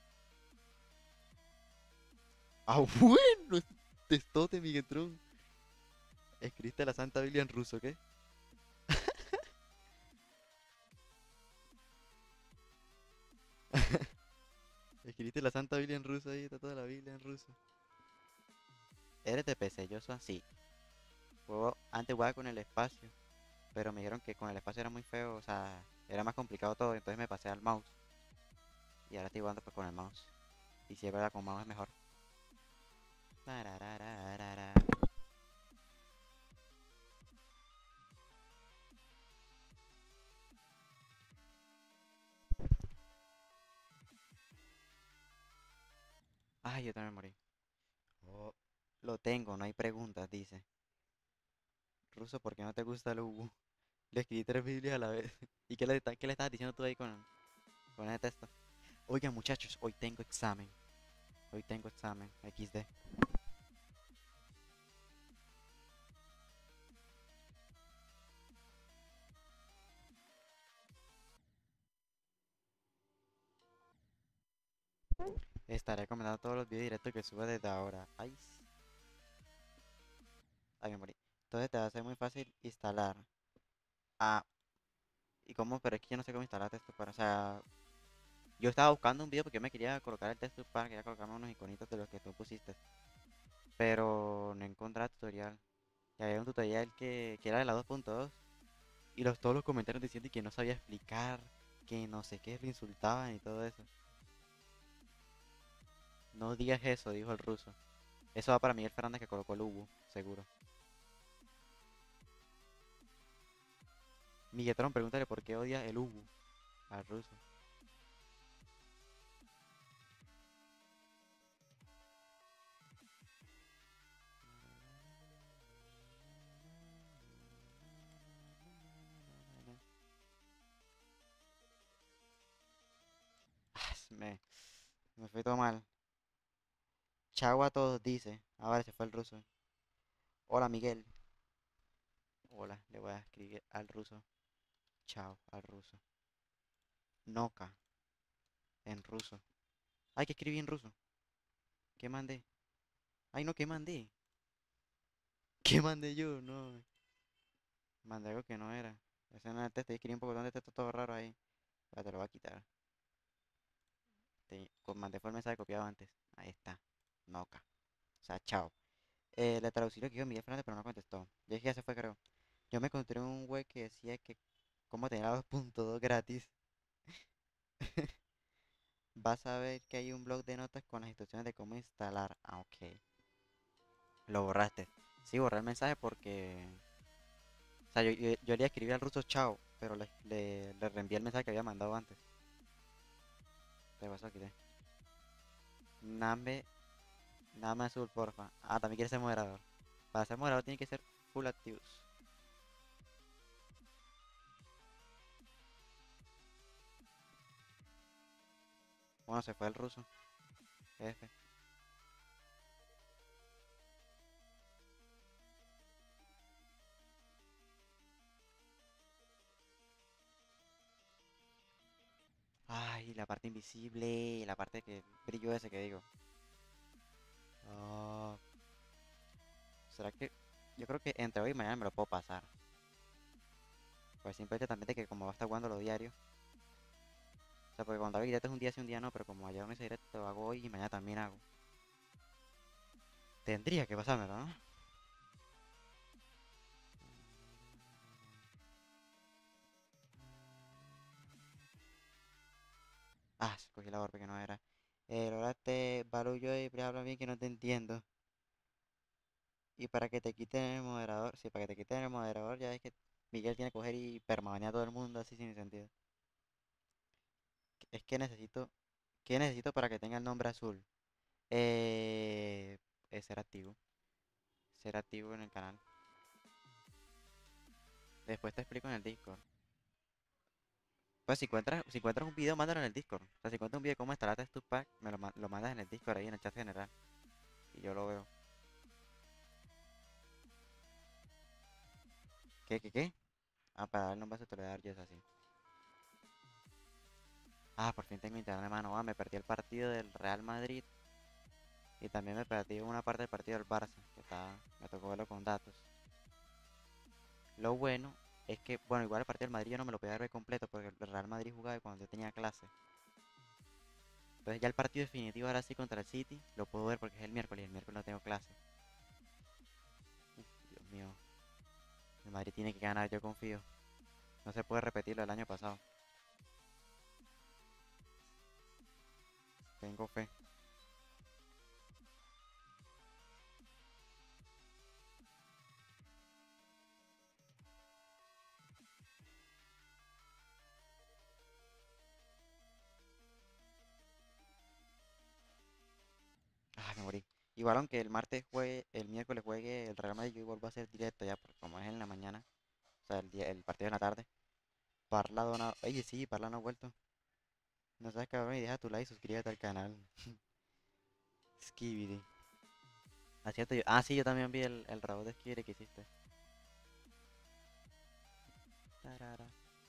Ah, bueno. Testote, Migueltrón. Escribiste la Santa Biblia en ruso, ¿qué? Escribiste la Santa Biblia en ruso ahí, está toda la Biblia en ruso. Eres de PC, yo soy así. Antes jugaba con el espacio, pero me dijeron que con el espacio era muy feo, o sea, era más complicado todo, entonces me pasé al mouse. Y ahora estoy jugando pues con el mouse. Y si es verdad, con mouse es mejor. Tararararara. Ay, yo también morí. Oh, lo tengo, no hay preguntas, dice. Ruso, ¿por qué no te gusta el Ubu? Le escribí 3 Biblias a la vez. ¿Y qué le estabas diciendo tú ahí con ese texto? Oigan, muchachos, hoy tengo examen. Hoy tengo examen. XD. Estaré comentando todos los videos directos que suba desde ahora. Ay, ay, me morí. Entonces te va a ser muy fácil instalar. Ah, ¿Y cómo? Pero es que yo no sé cómo instalar texto para, o sea, yo estaba buscando un video porque yo me quería colocar el texto para, quería colocarme unos iconitos de los que tú pusiste, pero no encontraba tutorial. Y había un tutorial que era de la 2.2 y todos los comentarios diciendo que no sabía explicar, que no sé qué, lo insultaban y todo eso. No digas eso, dijo el ruso. Eso va para Miguel Fernández que colocó el Ubu, seguro. Migueltrón, pregúntale por qué odia el Ubu al ruso. Ah, me fue todo mal. Chau a todos, dice. Ahora se fue el ruso. Hola, Miguel. Hola, le voy a escribir al ruso. Chao, al ruso. Noca, en ruso. Ay, que escribí en ruso. ¿Qué mandé? Ay, no, ¿qué mandé? ¿Qué mandé yo? No. Mandé algo que no era. Ese no es el texto. Escribí un poco de texto todo raro ahí. Ya te lo voy a quitar. Mandé fue el mensaje copiado antes. Ahí está. Noca. O sea, chao. Le traducí lo que dijo Miguel Fernández, pero no contestó. Ya dije que ya se fue, creo. Yo me encontré un web que decía que cómo tener la 2.2 gratis. Vas a ver que hay un blog de notas con las instrucciones de cómo instalar. Ah, ok. Lo borraste. Sí, borré el mensaje porque... O sea, yo le escribí al ruso chao, pero le reenvié el mensaje que había mandado antes. Te vas a quitar. Name, Name azul, porfa. Ah, también quiere ser moderador. Para ser moderador tiene que ser full activos. Bueno, se fue el ruso. F. Ay, la parte invisible, la parte que brillo ese que digo. Ah, ¿será que? Yo creo que entre hoy y mañana me lo puedo pasar. Pues simplemente también de que como va a estar jugando los diarios. O sea, porque cuando hago directo es un día sí, un día no, pero como ayer no hice directo, lo hago hoy y mañana también hago. Tendría que pasármelo, ¿no? Ah, escogí la orbe que no era. Ahora te barullo y habla bien que no te entiendo. Y para que te quiten el moderador, sí, para que te quiten el moderador, ya es que Miguel tiene que coger y permanecer a todo el mundo así sin sentido. Es que necesito, ¿qué necesito para que tenga el nombre azul? Eh, ser activo. Ser activo en el canal. Después te explico en el Discord. Pues si encuentras un video, mándalo en el Discord. O sea, si encuentras un video de cómo instalar tu pack, lo mandas en el Discord ahí en el chat general. Y yo lo veo. ¿Qué? Ah, para darle un vaso te lo voy a dar yo es así. Ah, por fin tengo internet, hermano. Ah, me perdí el partido del Real Madrid. Y también me perdí una parte del partido del Barça. Me tocó verlo con datos. Lo bueno es que, bueno, igual el partido del Madrid yo no me lo podía ver completo porque el Real Madrid jugaba cuando yo tenía clase. Entonces ya el partido definitivo ahora sí contra el City lo puedo ver porque es el miércoles y el miércoles no tengo clase. Uf, Dios mío. El Madrid tiene que ganar, yo confío. No se puede repetir lo del año pasado. Tengo fe. Ah, me morí. Igual aunque el martes juegue, el miércoles juegue el Real Madrid, yo igual voy a hacer directo ya, porque como es en la mañana, o sea, el partido en la tarde. Parla dona... Oye, sí, Parla no ha vuelto. No sabes, cabrón, y deja tu like y suscríbete al canal. Skibidi. Ah, cierto, sí, yo también vi el robot de Skibidi que hiciste. Tarara,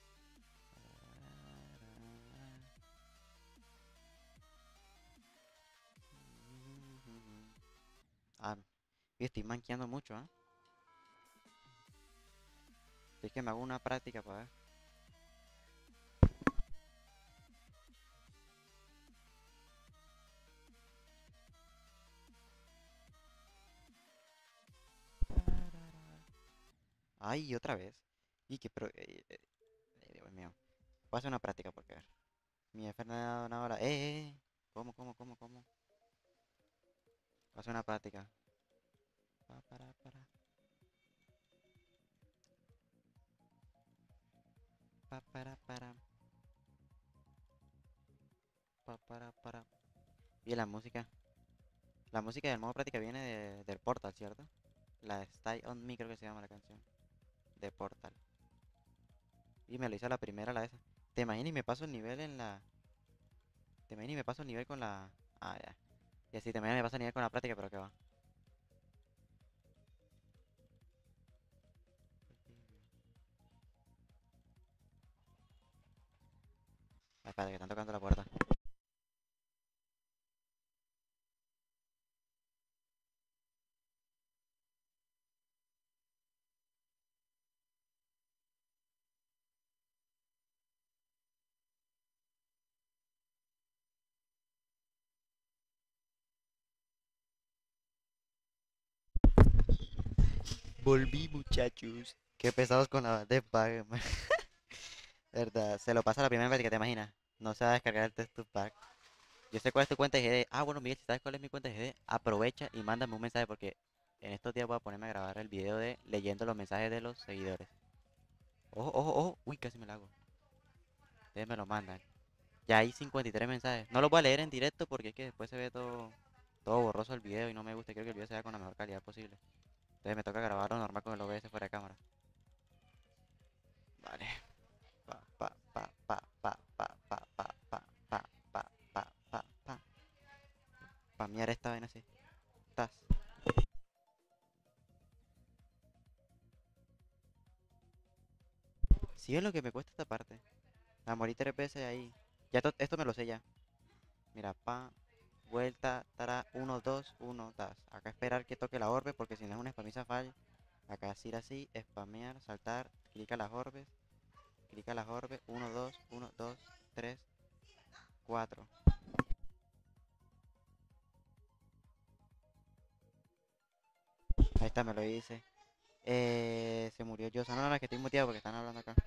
tarara. Ah, y estoy manqueando mucho, ¿ah? Es que me hago una práctica para ver. Ay, otra vez. Y que, pero, Dios mío. Voy a hacer una práctica porque, a ver. Mi jefe me ha dado una hora. ¿Cómo? Voy a hacer una práctica. Para. Para. Para. Y la música. La música del modo práctica viene del Portal, ¿cierto? La de Stay on Me creo que se llama la canción. De Portal. Y me lo hizo la primera, la esa. ¿Te imaginas y me paso el nivel en la... ¿Te imaginas y me paso el nivel con la... Ah, ya. Y así, te imaginas y me paso el nivel con la práctica, pero qué va. Ah, espérate, que están tocando la puerta. Volví, muchachos. Qué pesados con la de Pac, man. ¿Verdad? Se lo pasa la primera vez que te imaginas. No se va a descargar el texto pack. Yo sé cuál es tu cuenta de GD. Ah, bueno, Miguel, si sabes cuál es mi cuenta de GD, aprovecha y mándame un mensaje porque en estos días voy a ponerme a grabar el video de leyendo los mensajes de los seguidores. Ojo. Uy, casi me la hago. Ustedes me lo mandan. Ya hay 53 mensajes. No los voy a leer en directo porque es que después se ve todo borroso el video y no me gusta. Quiero que el video sea con la mejor calidad posible. Entonces me toca grabarlo normal con el OBS fuera de cámara. Vale. Pa. Pamear esta vaina así. Tas. Si es lo que me cuesta esta parte. La morí 3 veces ahí. Ya esto me lo sé ya. Mira, vuelta, tara, 1, 2, 1, tas. Acá esperar que toque la orbe porque si no es una spamisa fall. Acá decir así, spamear, saltar, clica las orbes, 1, 2, 3, 4. Ahí está, me lo hice. Se murió yo. No, es que estoy muteado porque están hablando acá.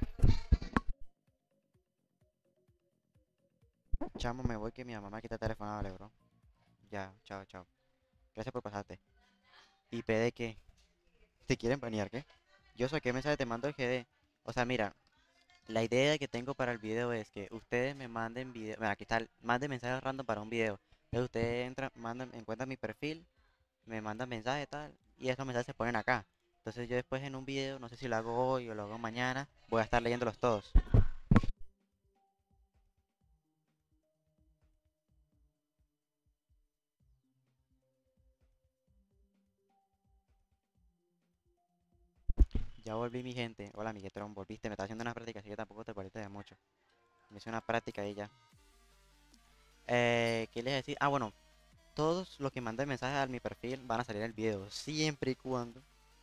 Chamo, me voy que mi mamá quita el teléfono, vale, bro. Ya, chao. Gracias por pasarte. ¿Y P de qué? ¿Te quieren banear, qué? Yo sé qué mensaje te mando el GD. O sea, mira, la idea que tengo para el video es que ustedes me manden video. Mira, aquí está, manden mensajes random para un video. Entonces ustedes entran, mandan, encuentran mi perfil, me mandan mensajes tal, y esos mensajes se ponen acá. Entonces yo después en un video, no sé si lo hago hoy o lo hago mañana, voy a estar leyéndolos todos. Ya volví mi gente. Hola, Migueltrón, volviste. Me está haciendo unas prácticas, así que tampoco te perdiste de mucho. Me hice una práctica y ya. ¿Qué les decir? Ah, bueno, todos los que manden mensajes a mi perfil van a salir en el video, siempre y cuando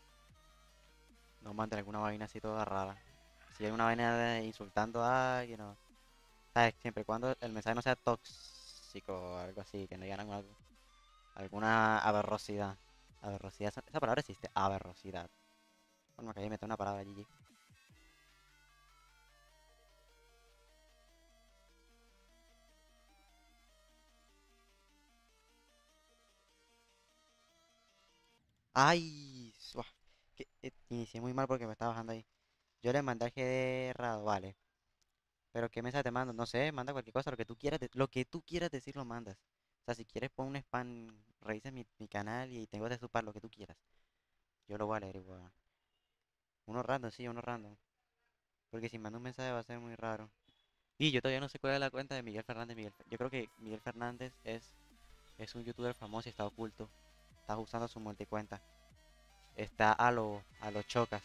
no manden alguna vaina así toda rara. Si hay una vaina insultando a alguien o, ¿sabes? Siempre y cuando el mensaje no sea tóxico o algo así, que no digan alguna aberrosidad. Aberrosidad, esa palabra existe, aberrosidad. Bueno, me acabé de meter una palabra, GG. Ay, que, inicié muy mal porque me estaba bajando ahí. Yo le mandé al GD errado, vale. Pero ¿qué mensaje te mando? No sé, manda cualquier cosa, lo que tú quieras, lo que tú quieras decir lo mandas. O sea, si quieres pon un spam, revisa mi canal y tengo de super lo que tú quieras. Yo lo voy a leer igual. Uno random, sí, uno random. Porque si mando un mensaje va a ser muy raro. Y yo todavía no sé cuál es la cuenta de Miguel Fernández. Yo creo que Miguel Fernández es un youtuber famoso y está oculto. Está usando su multicuenta. Está a los chocas.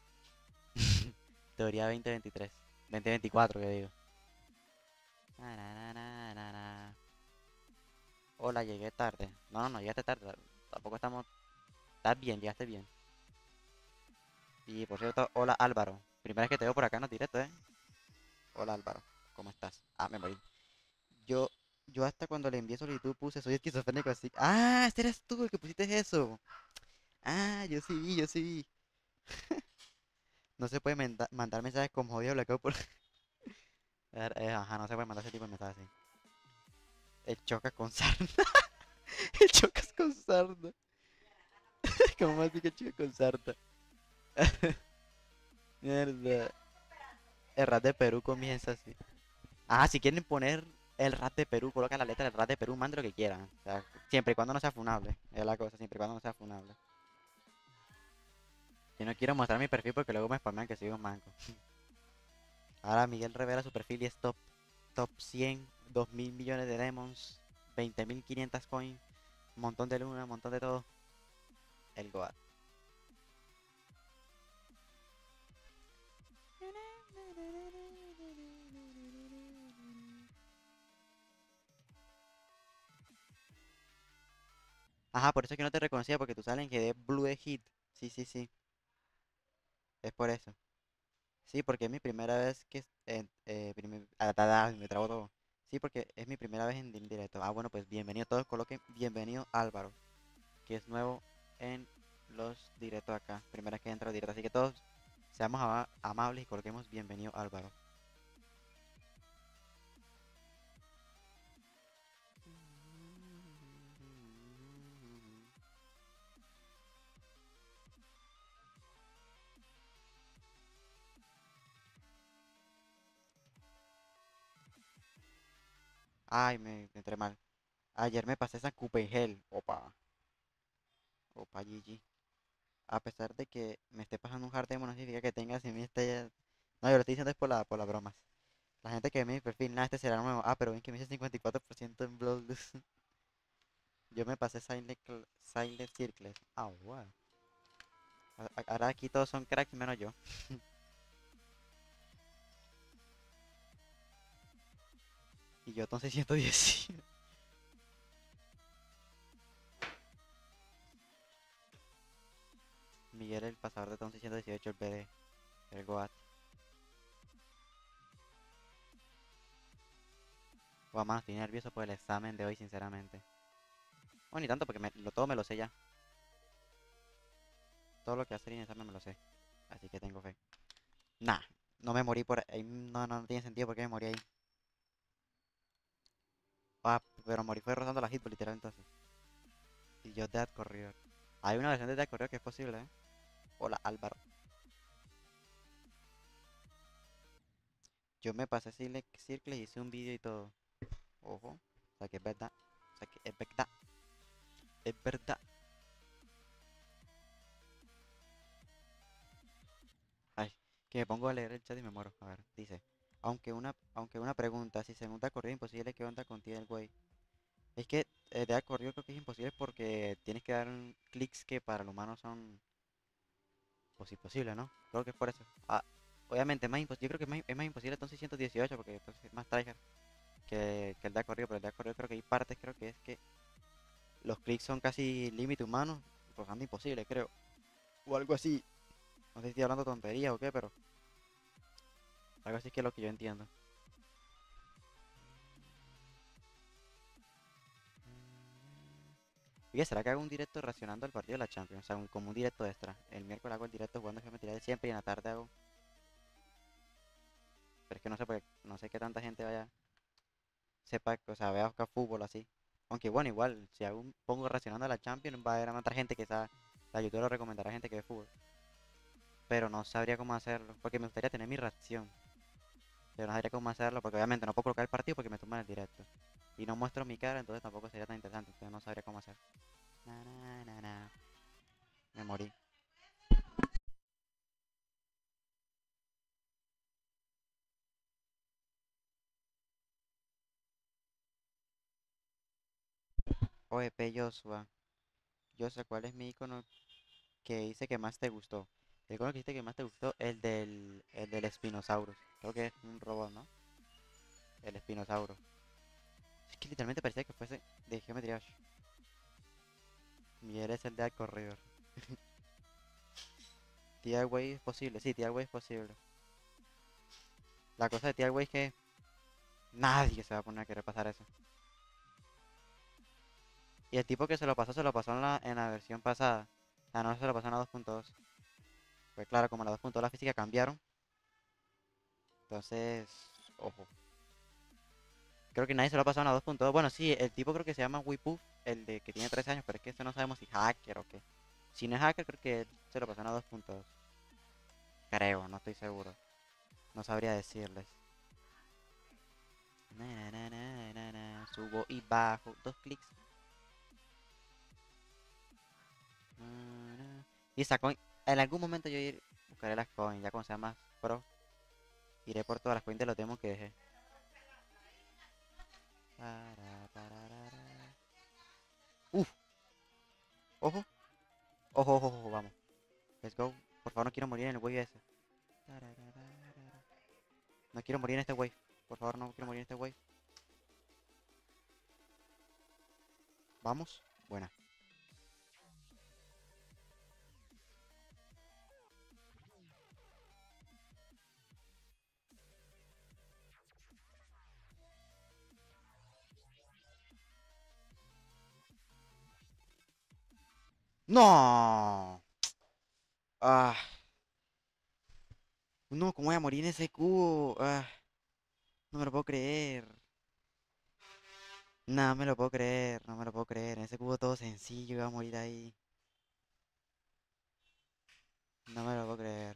Teoría 2023. 2024, que digo. Na, na, na, na, na, na. Hola, llegué tarde. No, llegaste tarde. Tampoco estamos. Estás bien, llegaste bien. Y por cierto, hola Álvaro. Primera vez que te veo por acá en los directos, ¿eh? Hola Álvaro, ¿cómo estás? Ah, me morí. Yo, yo hasta cuando le envié solicitud puse soy esquizofrénico así. Ah, este eres tú el que pusiste eso. Ah, yo sí vi. No se puede mandar mensajes como odio bloqueo por... Ajá, no se puede mandar ese tipo de mensajes así. El chocas con sarna. El chocas con sarna. ¿Cómo así que el chocas con sarna? Mierda. El rap de Perú comienza así. Ah, si quieren poner el rap de Perú, colocan la letra del rap de Perú, manden lo que quieran. O sea, siempre y cuando no sea funable. Es la cosa, siempre y cuando no sea funable. Yo no quiero mostrar mi perfil porque luego me spamean que soy un manco. Ahora Miguel revela su perfil y es top 100, 2.000 millones de demons, 20.500 coins, un montón de luna, un montón de todo. El Goat. Ajá, por eso es que no te reconocía porque tú sales en GD Blue de Hit. Sí, sí, sí. Es por eso. Sí, porque es mi primera vez que... me trabo todo. Sí, porque es mi primera vez en directo. Ah, bueno, pues bienvenido todos. Coloquen bienvenido Álvaro, que es nuevo en los directos acá. Primera vez que entro directo. Así que todos seamos amables y coloquemos bienvenido Álvaro. Ay, me entré mal. Ayer me pasé esa Copenhagen. Opa. Opa, GG. A pesar de que me esté pasando un hard demo, no significa que tenga si mi estrella. No, yo lo estoy diciendo es por las bromas. La gente que ve mi perfil, nada, este será nuevo. Ah, pero ven que me hice 54% en Bloodless. Yo me pasé Silent Circles. Ah, wow. Ahora aquí todos son cracks menos yo. Y yo entonces 110. Miguel el pasador de ton 118, el BD. El Goat. Guau, mano, estoy nervioso por el examen de hoy, sinceramente. Bueno, ni tanto porque todo me lo sé ya. Todo lo que hace en el examen me lo sé. Así que tengo fe. Nah, no me morí por ahí. No, no, no tiene sentido porque me morí ahí. Ah, pero morí fue rozando la hitbox, literal, entonces. Y yo Dead Corridor. Hay una versión de Dead Corridor que es posible, ¿eh? Hola, Álvaro. Yo me pasé Silent Circle y hice un vídeo y todo. Ojo. O sea que es verdad. O sea que es verdad. Es verdad. Ay, que me pongo a leer el chat y me muero. A ver, dice. Aunque una pregunta, si segunda corrida imposible, ¿qué onda contigo el güey? Es que de corrido creo que es imposible porque tienes que dar clics que para el humano son pues imposibles, ¿no? Creo que es por eso. Ah, obviamente es más imposible, yo creo que es más imposible entonces 118 porque entonces es más tryhard que el de corrido, pero el de corrido creo que hay partes, creo que es que los clics son casi límite humano, rozando imposible, creo. O algo así. No sé si estoy hablando tonterías o qué, pero algo así que es lo que yo entiendo. Oye, ¿será que hago un directo reaccionando al partido de la Champions? O sea, como un directo extra. El miércoles hago el directo jugando Geometría de siempre y en la tarde hago. Pero es que no sé, no sé qué tanta gente vaya, sepa, o sea, vea buscar fútbol así. Aunque bueno, igual, si hago pongo reaccionando a la Champions, va a haber otra gente que sabe. La YouTube lo recomendará a gente que ve fútbol. Pero no sabría cómo hacerlo, porque me gustaría tener mi reacción. Pero no sabría cómo hacerlo, porque obviamente no puedo colocar el partido porque me toman el directo. Y no muestro mi cara, entonces tampoco sería tan interesante. Entonces no sabría cómo hacer. Na, na, na, na. Me morí. Oye, Joshua. Joshua, ¿cuál es mi icono que dice que más te gustó? El icono que dice que más te gustó, el del Spinosaurus. Creo que es un robot, ¿no? El Spinosaurus. Es que literalmente parecía que fuese de Geometry Dash. Miguel es el de Corredor. TIA-Way es posible, sí, TIA-Way es posible. La cosa de TIA-Way es que nadie se va a poner a querer pasar eso. Y el tipo que se lo pasó en la versión pasada. Ah, no, se lo pasó en la 2.2. Pues claro, como las 2.2 de la física cambiaron. Entonces, ojo. Creo que nadie se lo ha pasado en la 2.2. Bueno, sí, el tipo creo que se llama Wipu, el de que tiene 13 años, pero es que eso no sabemos si hacker o qué. Si no es hacker, creo que él se lo pasó en la 2.2. Creo, no estoy seguro. No sabría decirles. Na, na, na, na, na, subo y bajo. Dos clics. Na, na. Y esa coin. En algún momento yo buscaré las coins. Ya cuando sea más pro. Iré por todas las coins de los demos que dejé. Uf. Ojo. Ojo, ojo, ojo. Vamos. Let's go. Por favor, no quiero morir en el wave ese. No quiero morir en este wave. Por favor, no quiero morir en este wave. Vamos. Buena. ¡No! Ah. No, ¿cómo voy a morir en ese cubo? Ah. No me lo puedo creer. No me lo puedo creer. No me lo puedo creer. En ese cubo todo sencillo iba a morir ahí. No me lo puedo creer.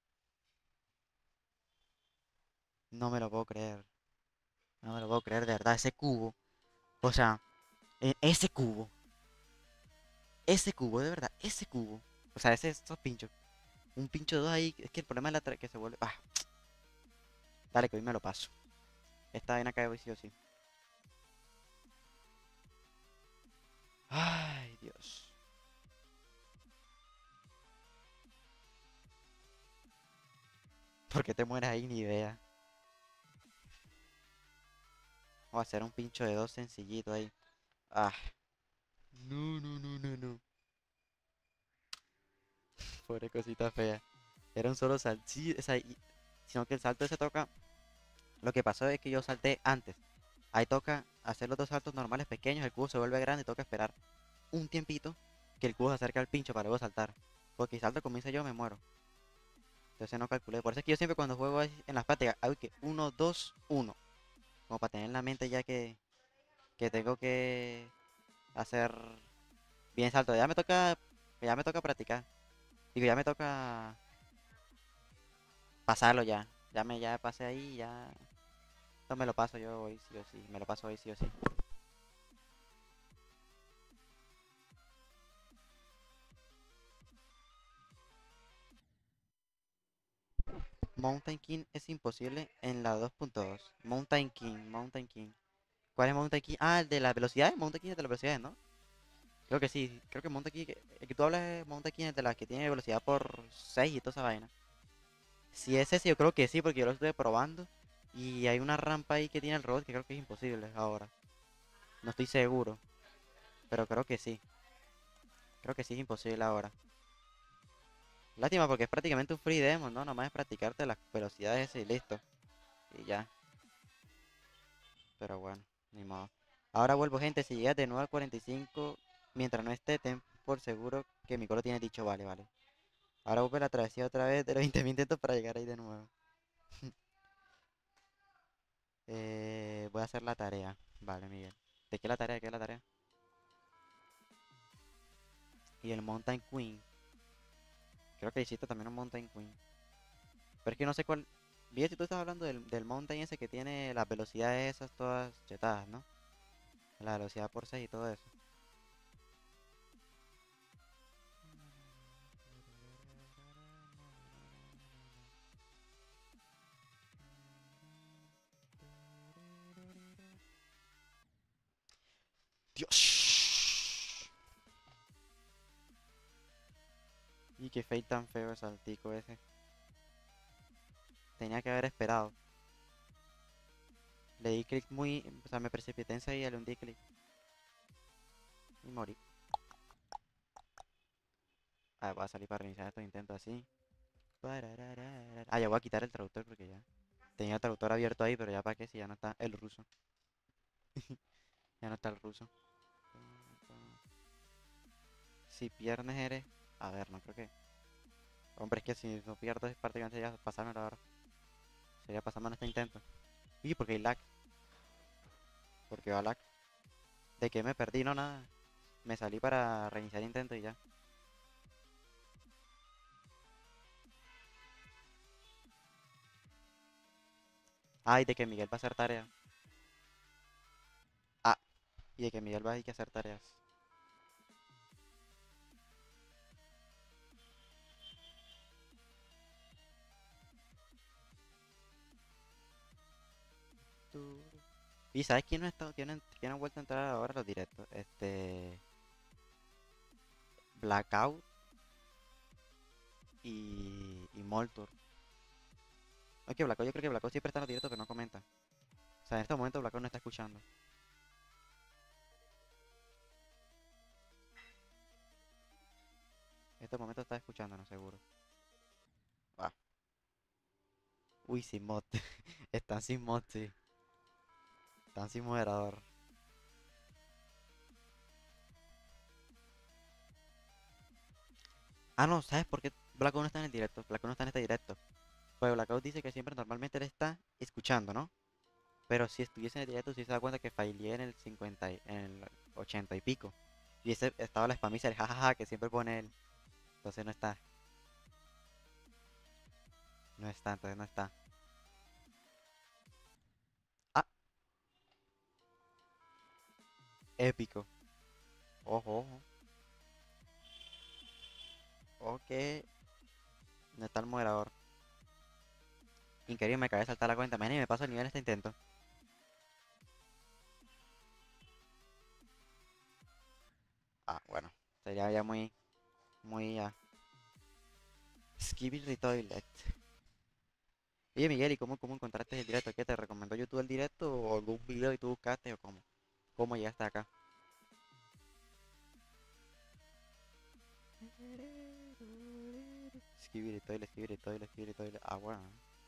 No me lo puedo creer. No me lo puedo creer, de verdad. Ese cubo. O sea, ese cubo. Ese cubo, de verdad. Ese cubo. O sea, esos pinchos. Un pincho dos ahí. Es que el problema es que se vuelve. Ah, dale, que hoy me lo paso. Esta vaina cae hoy sí o sí. Ay, Dios. ¿Por qué te mueres ahí? Ni idea. Voy a hacer un pincho de dos sencillito ahí. Ah. No, no, no, no, no. Pobre cosita fea. Era un solo salto. Sí, o sea, sino que el salto se toca. Lo que pasó es que yo salté antes. Ahí toca hacer los dos saltos normales pequeños. El cubo se vuelve grande y toca esperar un tiempito que el cubo se acerque al pincho para luego saltar. Porque si salto comienza yo me muero. Entonces no calculé. Por eso es que yo siempre cuando juego así en las prácticas hago que uno 2 uno. Como para tener en la mente ya que tengo que hacer bien salto. Ya me toca practicar. Digo, ya me toca pasarlo ya. Ya pasé ahí, ya. Esto me lo paso yo hoy sí o sí. Me lo paso hoy sí o sí. Mountain King es imposible en la 2.2. Mountain King, Mountain King. ¿Cuál es Mountain King? Ah, el de las velocidades. Mountain King es de las velocidades, ¿no? Creo que sí. Creo que Mountain King. El que tú hablas es Mountain King es de las que tiene velocidad por 6 y toda esa vaina. Si es ese, yo creo que sí, porque yo lo estuve probando. Y hay una rampa ahí que tiene el robot que creo que es imposible ahora. No estoy seguro, pero creo que sí. Creo que sí es imposible ahora. Lástima porque es prácticamente un free demo, ¿no? Nomás es practicarte las velocidades y listo. Y ya. Pero bueno, ni modo. Ahora vuelvo, gente. Si llegas de nuevo al 45, mientras no esté, ten por seguro que mi coro tiene dicho vale, vale. Ahora vuelvo a la travesía otra vez de los 20.000 intentos para llegar ahí de nuevo. Voy a hacer la tarea. Vale, Miguel. ¿De qué es la tarea? ¿Qué es la tarea? Y el Mountain Queen. Creo que hiciste también un Mountain Queen. Pero es que no sé cuál. Vi si tú estás hablando del Mountain ese que tiene las velocidades esas todas chetadas, ¿no? La velocidad por 6 y todo eso. Dios. Y qué fake tan feo el saltico ese. Tenía que haber esperado. Le di clic muy. O sea, me precipité enseguida, le hundí clic. Y morí. A ver, voy a salir para reiniciar estos intentos así. Ah, ya voy a quitar el traductor porque ya. Tenía el traductor abierto ahí, pero ya para qué si ya no está el ruso. Ya no está el ruso. Si pierdes eres. A ver, no creo que. Hombre, es que si no pierdo es prácticamente ya pasarme ahora. Sería pasarme en este intento. Y porque hay lag. Porque va lag. ¿De qué me perdí? No, nada. Me salí para reiniciar el intento y ya. Ay, de que Miguel va a hacer tarea. Ah, y de que Miguel va a ir que hacer tareas. Tú- ¿Y sabes quién no ha estado, quién ha vuelto a entrar ahora a los directos? Blackout y Moltor. Ok, Blackout, yo creo que Blackout siempre está en los directos, pero no comenta. O sea, en este momento Blackout no está escuchando. En este momento está escuchando, no seguro. Ah, uy, sin mod. Están sin mod, sí. Están sin moderador. Ah, no, ¿sabes por qué Blackout no está en el directo? Blackout no está en este directo. Pues Blackout dice que siempre normalmente él está escuchando, ¿no? Pero si estuviese en el directo, sí se da cuenta que faileé en el 50 en el 80 y pico. Y ese estaba la spamisa, el jajaja que siempre pone él. Entonces no está. No está, entonces no está. Ah, épico. Ojo, ojo. Ok. No está el moderador. Increíble, me acabé de saltar la cuenta. Man, y me paso el nivel en este intento. Ah, bueno. Sería ya muy, muy ya. Skibidi Toilet. Oye, Miguel, ¿y cómo encontraste el directo? ¿Qué te recomendó YouTube el directo o algún video y tú buscaste o cómo? ¿Cómo llegaste acá? Skibidi Toilet, Skibidi Toilet, Skibidi Toilet. Ah, bueno.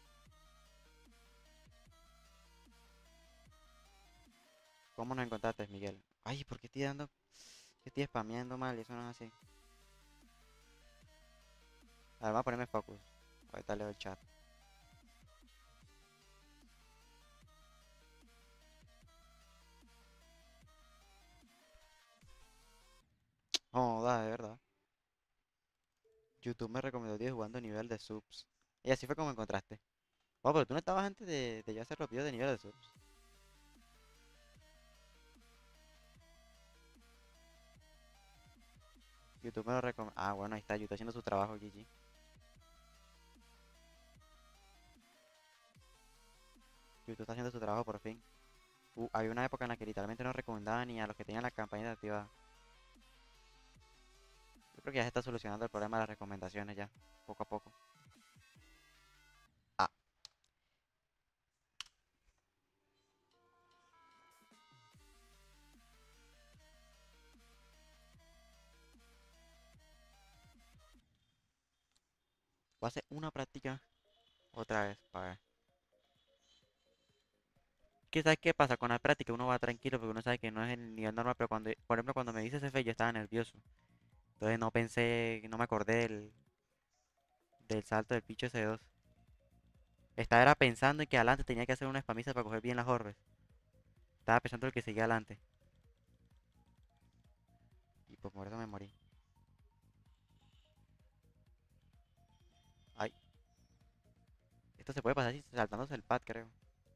¿Cómo nos encontraste, Miguel? Ay, ¿por qué estoy dando? ¿Qué estoy spameando mal? Eso no es así. A ver, voy a ponerme focus. Ahorita leo el chat. Oh, da, de verdad. YouTube me recomendó 10 jugando nivel de subs. Y así fue como me encontraste. Oh, pero tú no estabas antes de yo hacer los videos de nivel de subs. YouTube me lo recomendó. Ah, bueno, ahí está. YouTube haciendo su trabajo, GG. YouTube está haciendo su trabajo por fin. Había una época en la que literalmente no recomendaba ni a los que tenían la campaña activada. Yo creo que ya se está solucionando el problema de las recomendaciones ya, poco a poco. Ah, voy a hacer una práctica otra vez para ver. ¿Qué sabes qué pasa? Con la práctica uno va tranquilo porque uno sabe que no es el nivel normal, pero cuando, por ejemplo, cuando me dice ese fe yo estaba nervioso. Entonces no pensé, no me acordé del salto del picho S2. Estaba era pensando en que adelante tenía que hacer una spamisa para coger bien las orbes. Estaba pensando el que seguía adelante. Y pues por eso me morí. Ay, esto se puede pasar así saltándose el pad, creo.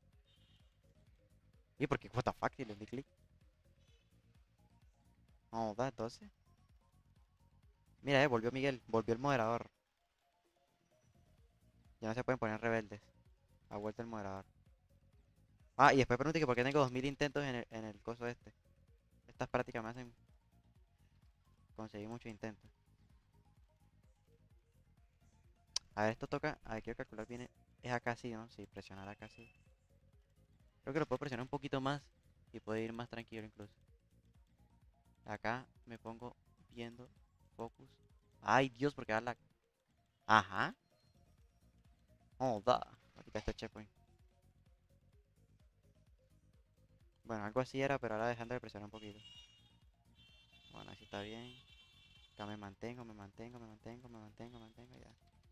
Y porque, what the fuck, si le di clic. No, da 12. Mira, volvió Miguel, volvió el moderador. Ya no se pueden poner rebeldes. Ha vuelto el moderador. Ah, y después pregunté que por qué tengo 2000 intentos en el coso este. Estas prácticas me hacen conseguir muchos intentos. A ver, esto toca. A ver, quiero calcular bien. Es acá sí, ¿no? Sí, presionar acá sí. Creo que lo puedo presionar un poquito más y puedo ir más tranquilo incluso. Acá me pongo viendo focus. Ay, Dios, porque da lag. Ajá. Oh, da. Ahorita este checkpoint. Bueno, algo así era, pero ahora dejando de presionar un poquito. Bueno, así está bien. Acá me mantengo, me mantengo, me mantengo, me mantengo, me mantengo, ya.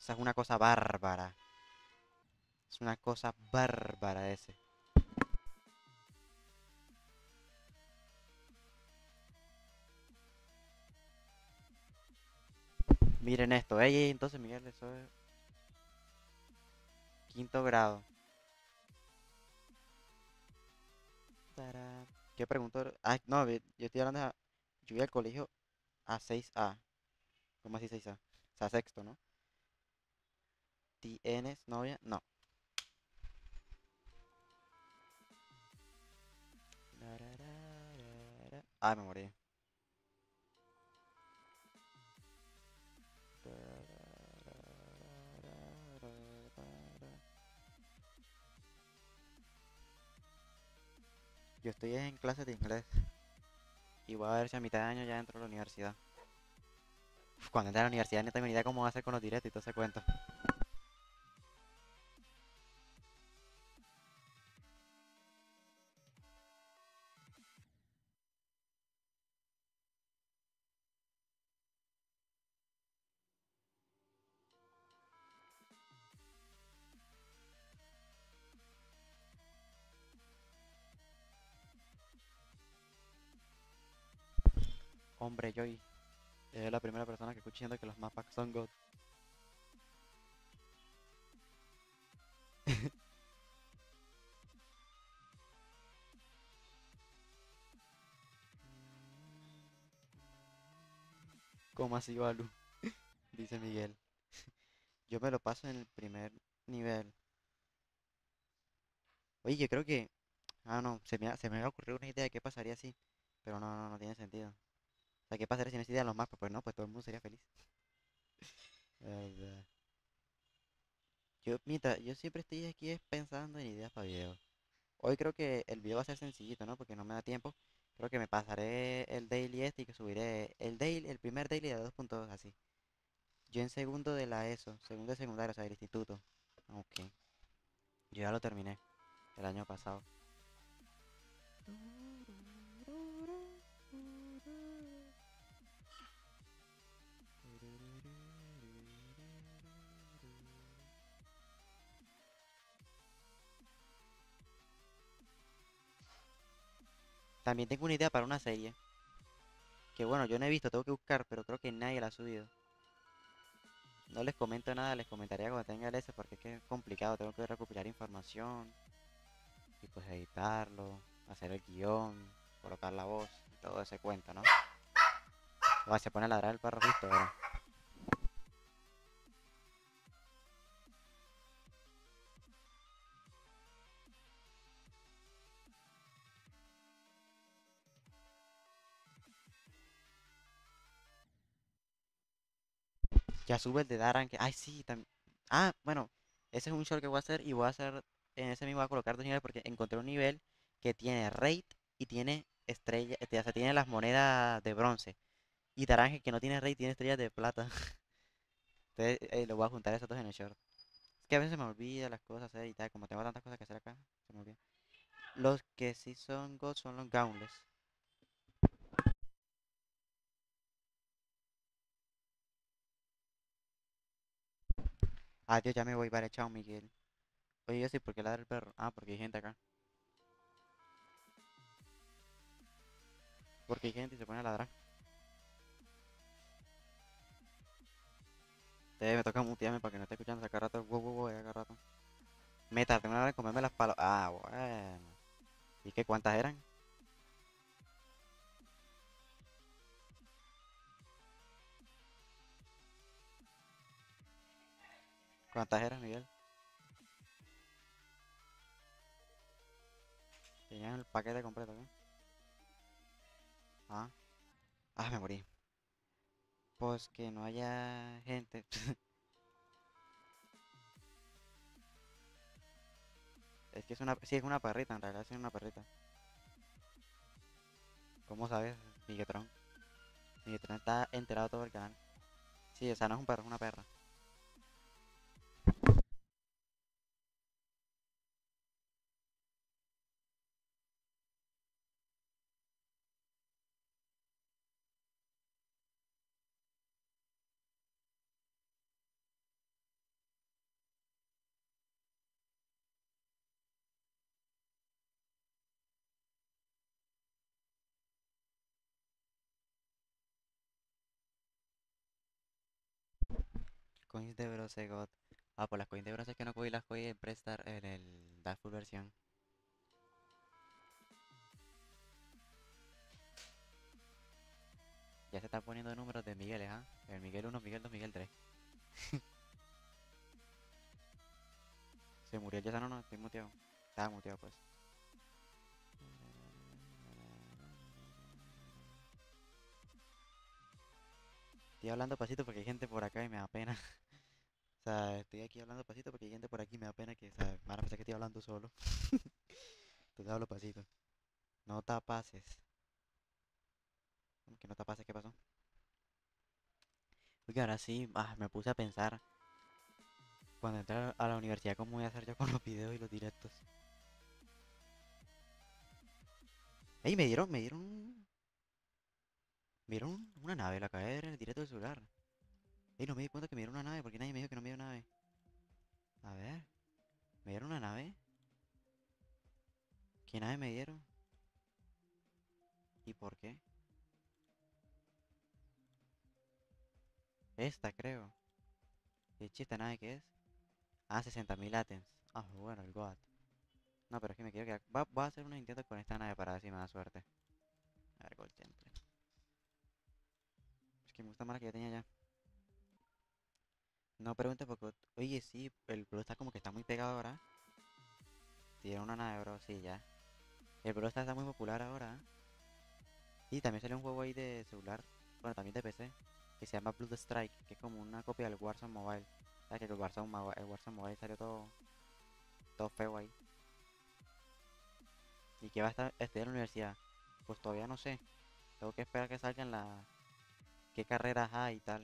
Esa es una cosa bárbara. Es una cosa bárbara ese. Miren esto. Ey, ey, entonces, Miguel, eso es quinto grado. Tarán. ¿Qué pregunto? Ah, no, yo estoy hablando de... Yo voy al colegio a 6A. ¿Cómo así 6A? O sea, sexto, ¿no? ¿Tienes novia? No. Ah, me morí. Yo estoy en clases de inglés y voy a ver si a mitad de año ya entro a la universidad. Uf, cuando entre a la universidad no tengo ni idea cómo va a ser con los directos y todo ese cuento. Hombre, Joy, es la primera persona que escucho diciendo que los mapas son God. ¿Cómo así, Balu? Dice Miguel. Yo me lo paso en el primer nivel. Oye, yo creo que... Ah, no, se me ha ocurrido una idea de qué pasaría así. Pero no, no, no tiene sentido. O sea, ¿qué pasaría si no existieran los mapas? Pues no, pues todo el mundo sería feliz. Verdad. Yo siempre estoy aquí pensando en ideas para videos. Hoy creo que el video va a ser sencillito, ¿no? Porque no me da tiempo. Creo que me pasaré el daily este y que subiré el daily, el primer daily de 2.2 así. Yo en segundo de la ESO, segundo de secundaria, o sea, del instituto. Ok. Yo ya lo terminé el año pasado. También tengo una idea para una serie. Que bueno, yo no he visto, tengo que buscar, pero creo que nadie la ha subido. No les comento nada, les comentaría cuando tenga el S porque es que es complicado, tengo que recopilar información y pues editarlo, hacer el guión, colocar la voz y todo ese cuento, ¿no? Se pone a ladrar el perro justo ahora. Ya sube el de Daran que... Ay, sí, también... Ah, bueno, ese es un short que voy a hacer y voy a hacer... En ese mismo voy a colocar dos niveles porque encontré un nivel que tiene rate y tiene estrella, o sea, tiene las monedas de bronce. Y Daran que no tiene rate tiene estrellas de plata. Entonces lo voy a juntar esos dos en el short. Es que a veces se me olvida las cosas hacer y tal, como tengo tantas cosas que hacer acá, se me olvida. Los que sí son God son los Gauntless. Adiós, ya me voy, vale, chao, Miguel. Oye, yo sí, ¿por qué ladra el perro? Ah, porque hay gente acá. Porque hay gente y se pone a ladrar. Entonces me toca mutearme para que no esté escuchando cada rato. Wow, wow, wow, cada rato. Me tardé una hora en comerme las palos. Ah, bueno. ¿Y qué cuántas eran? ¿Cuántas eran, Miguel? Tenían el paquete completo, ¿qué? Ah, ah, me morí. Pues que no haya gente. Es que es una, sí, es una perrita, en realidad sí es una perrita. ¿Cómo sabes, Migueltron? Migueltron está enterado de todo el canal. Sí, o sea, no es un perro, es una perra. Coins de Brose God. Ah, pues las coins de Brose que no cogí las cogí en Prestar en el Dark Full versión. Ya se están poniendo números de Migueles, ¿ah? El Miguel 1, Miguel 2, Miguel 3. Se murió el Yesano, no, estoy muteado. Estaba muteado, pues. Estoy hablando pasito porque hay gente por acá y me da pena. O sea, estoy aquí hablando pasito porque hay gente por aquí y me da pena que, o sea, van a pensar que estoy hablando solo. Entonces hablo pasito. No tapaces. ¿Cómo que no tapaces? ¿Qué pasó? Porque ahora sí, me puse a pensar cuando entré a la universidad cómo voy a hacer yo con los videos y los directos. ¡Ey! Me dieron una nave, la acabé de ver en el directo del celular. ¡Ey! No me di cuenta que me dieron una nave porque nadie me dijo que no me dio nave. A ver, ¿me dieron una nave? ¿Qué nave me dieron? ¿Y por qué? Esta, creo. ¿Qué chiste nave que es? Ah, 60.000 latens. Ah, bueno, el God. No, pero es que me quiero quedar. Voy a hacer unos intentos con esta nave para ver si me da suerte. A ver, Gold Temple. Es que me gusta más la que ya tenía ya. No preguntes porque. Oye, sí, el Blue está como que está muy pegado ahora. Tiene una nave, bro, sí, ya. El Blue está muy popular ahora. Y también salió un juego ahí de celular. Bueno, también de PC. Que se llama Blood Strike. Que es como una copia del Warzone Mobile. ¿Sabes que el Warzone Mobile salió todo feo ahí? ¿Y que va a estar estudiar en la universidad? Pues todavía no sé. Tengo que esperar que salgan qué carreras hay y tal.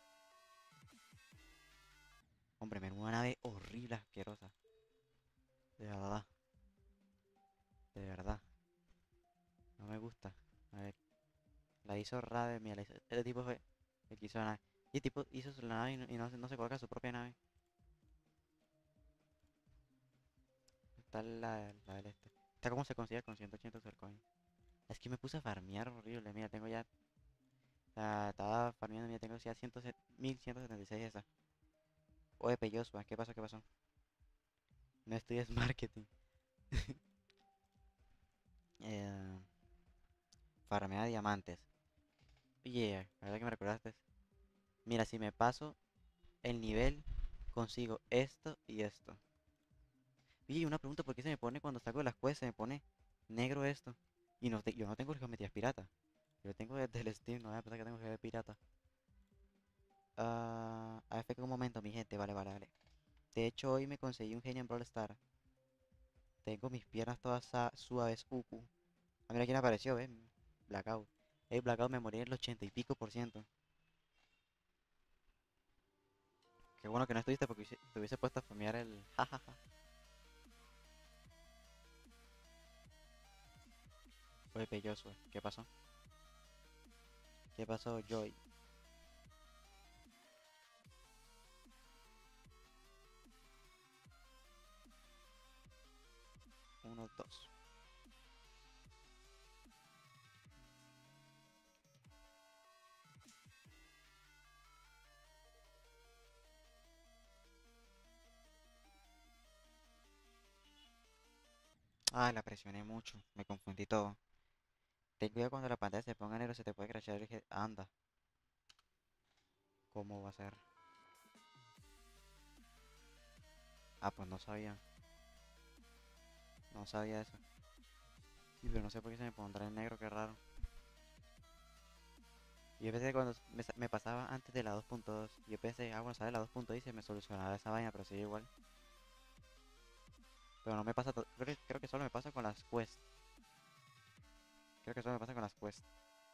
Hombre, menuda nave horrible, asquerosa. De verdad, de verdad. No me gusta. A ver, la hizo Rade, mira, este tipo fue el que hizo la nave. Y el tipo hizo la nave y no se coloca su propia nave. Está la del este. Está como se consigue con 180 Supercoin. Es que me puse a farmear horrible. Mira, tengo ya. O sea, estaba farmeando, mira, tengo ya 1176 esa. Oye, Joshua, ¿qué pasó? ¿Qué pasó? No estudias marketing. Eh, Farmea diamantes. Oye, la verdad que me recordaste. Mira, si me paso el nivel, consigo esto y esto. Oye, una pregunta, ¿por qué se me pone cuando saco las quests, se me pone negro esto? Y no yo no tengo geometrías pirata. Yo lo tengo desde el Steam, no voy a pensar que tengo geometría pirata. AFK un momento, mi gente, vale. De hecho, hoy me conseguí un genio en Brawl Star. Tengo mis piernas todas suaves, uku. Ah, mira quién apareció, ¿ves? Blackout. Hey, Blackout, me morí en el 80 y pico por ciento. Qué bueno que no estuviste porque te hubiese puesto a farmear el jajaja. Oye, Joshua, ¿qué pasó? ¿Qué pasó, Joy? Uno, dos. Ah, la presioné mucho. Me confundí todo. Ten cuidado cuando la pantalla se ponga negro, se te puede crashar el anda. ¿Cómo va a ser? Ah, pues no sabía. No sabía eso. Y pero no sé por qué se me pondrá en negro, qué raro. Yo pensé que cuando me pasaba antes de la 2.2, yo pensé, bueno, sale la 2.2 y se me solucionaba esa vaina, pero sigue igual. Pero no me pasa, creo que solo me pasa con las quests. Creo que solo me pasa con las quests.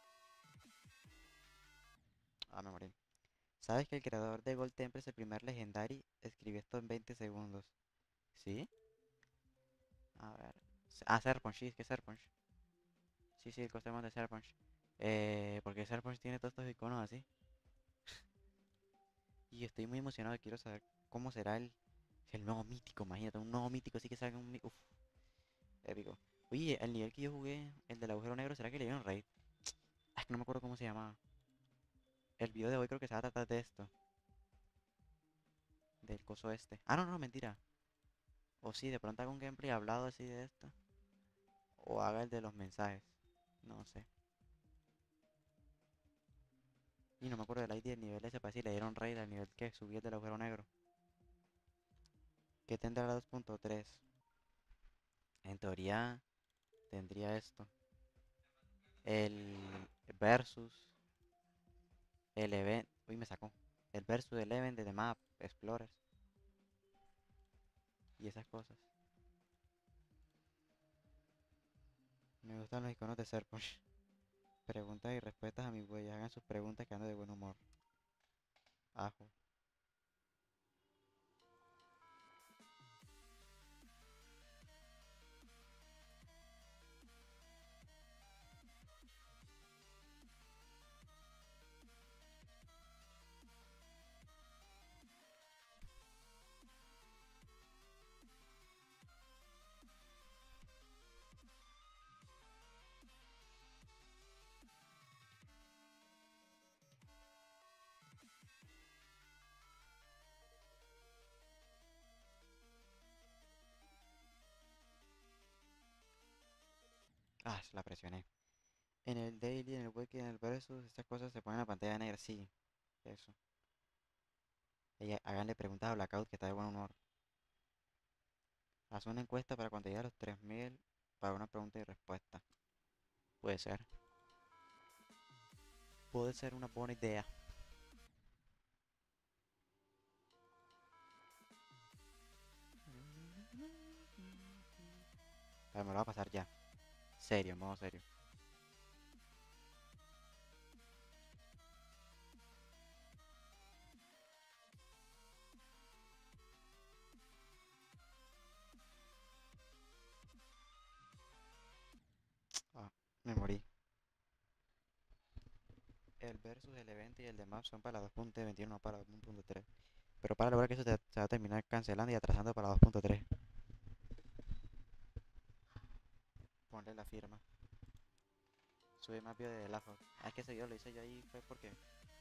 Ah, me morí. ¿Sabes que el creador de Gold Temple es el primer Legendary? Escribió esto en 20 segundos. ¿Sí? A ver. Serpunch, sí, es que Serpunch. Sí, el coste de Serpunch. Porque Serpunch tiene todos estos iconos así. Y estoy muy emocionado, quiero saber cómo será el nuevo mítico, imagínate, un nuevo mítico así que salga Uf, épico. Oye, el nivel que yo jugué, el del agujero negro, ¿será que le dieron raid? Es que no me acuerdo cómo se llamaba. El video de hoy creo que se va a tratar de esto. del coso este. Ah, no, no, mentira. O sí, de pronto haga un gameplay hablado así de esto. O haga el de los mensajes. No sé. Y no me acuerdo del ID del nivel ese para si le dieron raid al nivel que subí el del agujero negro. ¿Qué tendrá la 2.3? En teoría tendría esto. El versus. El event. Uy, me sacó. El versus del event de The Map Explorers. Y esas cosas. Me gustan los iconos de Serposh. Preguntas y respuestas a mis huellas. Hagan sus preguntas que ando de buen humor. Ajo. Ah, la presioné. En el daily, en el wiki, en el versus, estas cosas se ponen en la pantalla negra. Sí, eso. Háganle preguntas a Blackout que está de buen humor. Haz una encuesta para cuando llegue a los 3000 para una pregunta y respuesta. Puede ser. Puede ser una buena idea. Pero me lo va a pasar ya. Serio, en modo serio. Ah, me morí. El versus, el evento y el de map son para la 2.21, no para la 1.3. Pero para lograr que eso se va a terminar cancelando y atrasando para la 2.3. Ponle la firma. Sube más video de la foto. Ah, es que ese video lo hice yo ahí fue porque.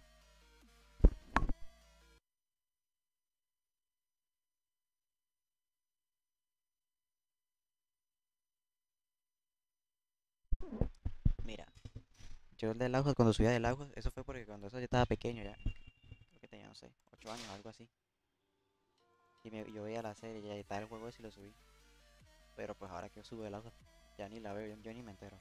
Mira, yo el del audio, cuando subía del audio, eso fue porque cuando eso yo estaba pequeño ya. Creo que tenía, no sé, 8 años, algo así. Yo veía la serie y estaba el juego ese y lo subí. Pero pues ahora que subo el audio, ya ni la veo, yo ni me entero.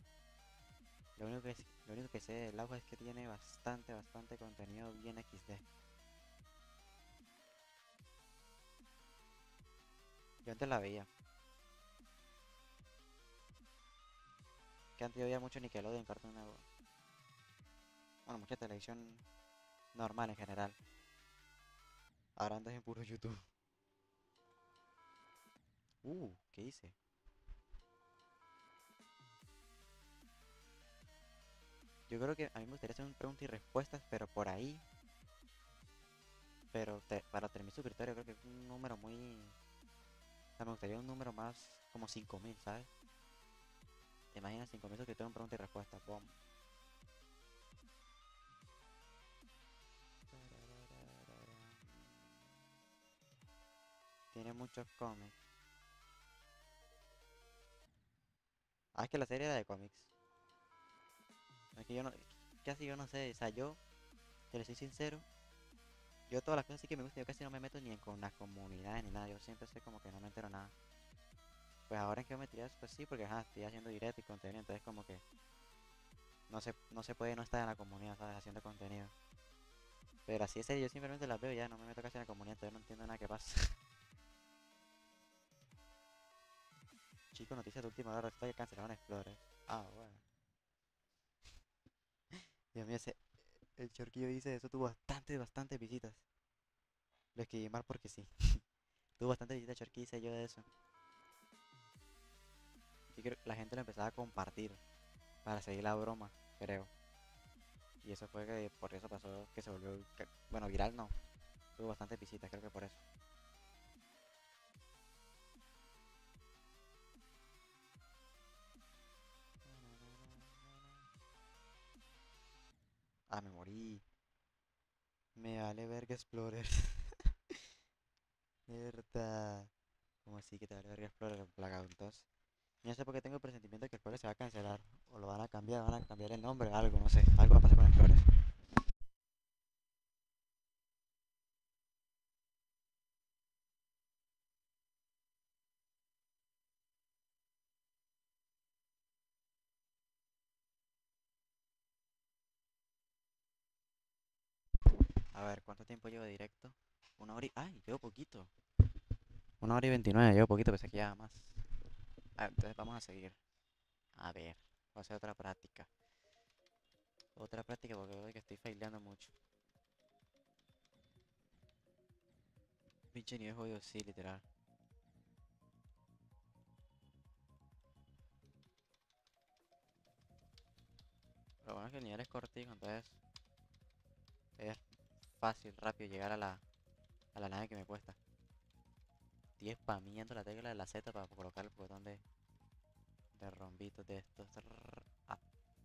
Lo único que sé del audio es que tiene bastante contenido bien XD. Yo antes la veía, que antes yo veía mucho Nickelodeon, Cartoon Network. Bueno, mucha televisión normal en general. Ahora andas en puro YouTube. ¿Qué hice? Yo creo que a mí me gustaría hacer un preguntas y respuestas, pero por ahí. Pero para 3.000 suscriptores creo que es un número muy. O sea, me gustaría un número más como 5.000, ¿sabes? ¿Te imaginas 5.000 suscriptores en preguntas y respuestas? Boom. Tiene muchos cómics. Ah, es que la serie era de cómics. Es que yo no. Casi yo no sé. O sea, yo, te le soy sincero. Yo todas las cosas sí que me gustan, yo casi no me meto ni en con las comunidades ni nada. Yo siempre sé como que no me entero nada. Pues ahora en geometría, pues sí, porque ajá, estoy haciendo directo y contenido, entonces como que no se puede no estar en la comunidad, ¿sabes? Haciendo contenido. Pero así es serio, yo simplemente las veo y ya, no me meto casi en la comunidad, entonces no entiendo nada que pasa. Chico, noticias de última hora, resulta que cancelaron Explorer. Ah, bueno. Dios mío, el short que yo hice, eso tuvo bastantes visitas. Lo escribí mal porque sí. Tuvo bastantes visitas el short que hice yo de eso. Y creo que la gente lo empezaba a compartir para seguir la broma, creo. Y eso fue que por eso pasó que se volvió, bueno, viral no. Tuvo bastantes visitas, creo que por eso. Ah, me morí. Me vale verga Explorer. Mierda. ¿Cómo así que te vale verga Explorer Blackout 2? Yo no sé por qué tengo el presentimiento de que Explorer se va a cancelar. O lo van a cambiar el nombre, algo, no sé. Algo va a pasar con Explorer. A ver, ¿cuánto tiempo llevo de directo? Una hora y... ¡Ay! Llevo poquito. Una hora y 29, llevo poquito, pensé que ya más. A ver, entonces vamos a seguir. A ver, voy a hacer otra práctica. Otra práctica porque veo que estoy faileando mucho. Pinche nivel jodido, sí, literal. Lo bueno es que el nivel es cortico, entonces es fácil, rápido llegar a la nave que me cuesta. Estoy spameando la tecla de la Z para colocar el botón de rombitos de estos. Ah,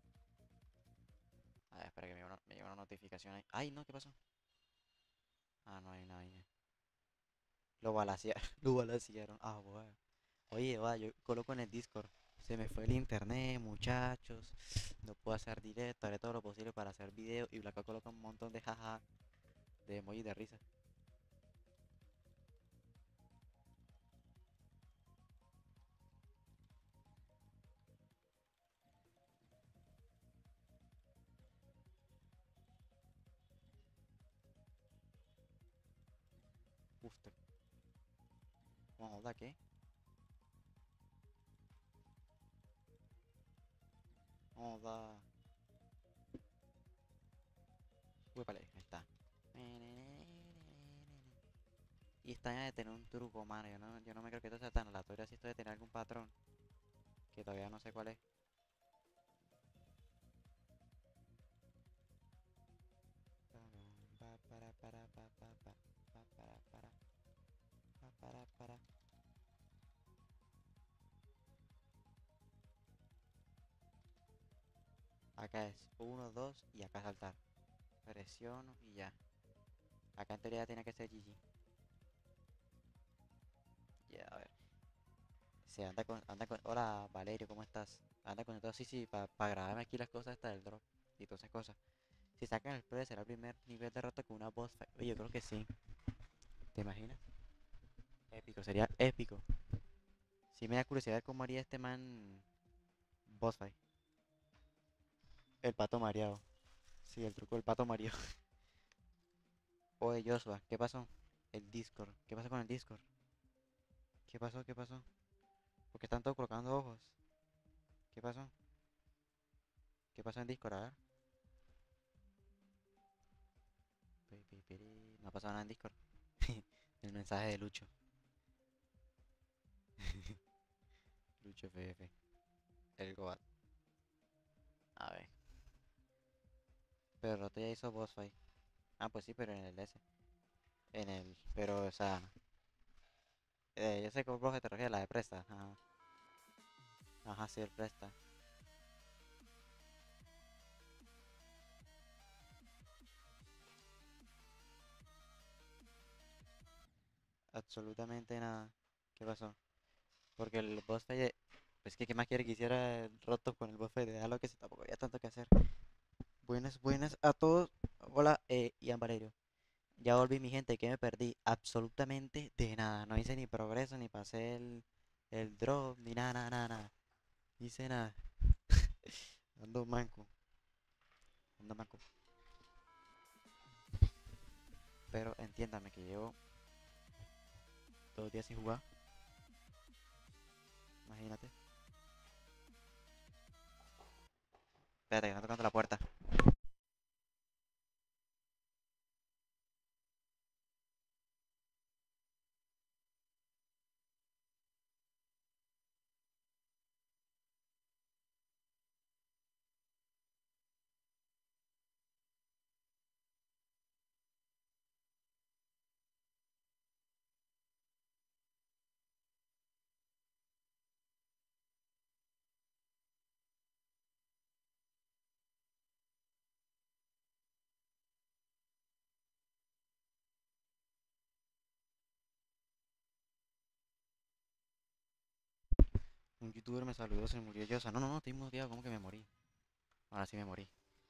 a ver, espera que me llegó una notificación ahí. ¡Ay, no! ¿Qué pasó? Ah, no hay nada ahí. Lo balacearon. Lo balacearon. Ah, bueno. Oye, va, yo coloco en el Discord. Se me fue el internet, muchachos. No puedo hacer directo. Haré todo lo posible para hacer video. Y Blacko coloca un montón de jaja de emojis de risa. Uf, joda, ¿qué? Joda. Uépale, ahí está. Y esta de tener un truco, mano. Yo no me creo que esto sea tan aleatorio así. Esto de tener algún patrón. Que todavía no sé cuál es. Pa, para. Acá es uno 2 y acá saltar. Presiono y ya. Acá en teoría tiene que ser GG. Ya, a ver. Se anda con. Hola Valerio, ¿cómo estás? Anda con todo. Sí, sí, para grabarme aquí las cosas hasta del drop. Y todas esas cosas. Si sacan el play será el primer nivel de rata con una boss fight. Oye, yo creo que sí. ¿Te imaginas? Épico, sería épico. Sí me da curiosidad de cómo haría este man boss fight. El pato mareado. Sí, el truco del pato mareado. Oye, Joshua, ¿qué pasó? El Discord. ¿Qué pasó con el Discord? ¿Qué pasó? ¿Qué pasó? Porque están todos colocando ojos. ¿Qué pasó? ¿Qué pasó en Discord? A ver. No ha pasado nada en Discord. El mensaje de Lucho. Lucho FF. El Goat. A ver. Pero Roto ya hizo boss fight. Ah, pues sí, pero en el S. En el. Pero, o sea. Yo sé que vos te refieres a la de Presta. Ajá. Ajá, sí, el Presta. Absolutamente nada. ¿Qué pasó? Porque el boss fight de... Pues que, ¿qué más quiere que hiciera el Roto con el boss fight de Halo que si tampoco había tanto que hacer? Buenas, buenas a todos. Hola, Ian Valerio. Ya volví, mi gente, que me perdí absolutamente de nada. No hice ni progreso, ni pasé el drop, ni nada, nada, nada, nada. Hice nada. Ando manco, ando manco. Pero entiéndame que llevo 2 días sin jugar. Imagínate. Espérate, que están tocando la puerta. Un youtuber me saludó, se murió yo. O sea, no, no, no, estoy muteado, ¿cómo que me morí? Ahora sí me morí.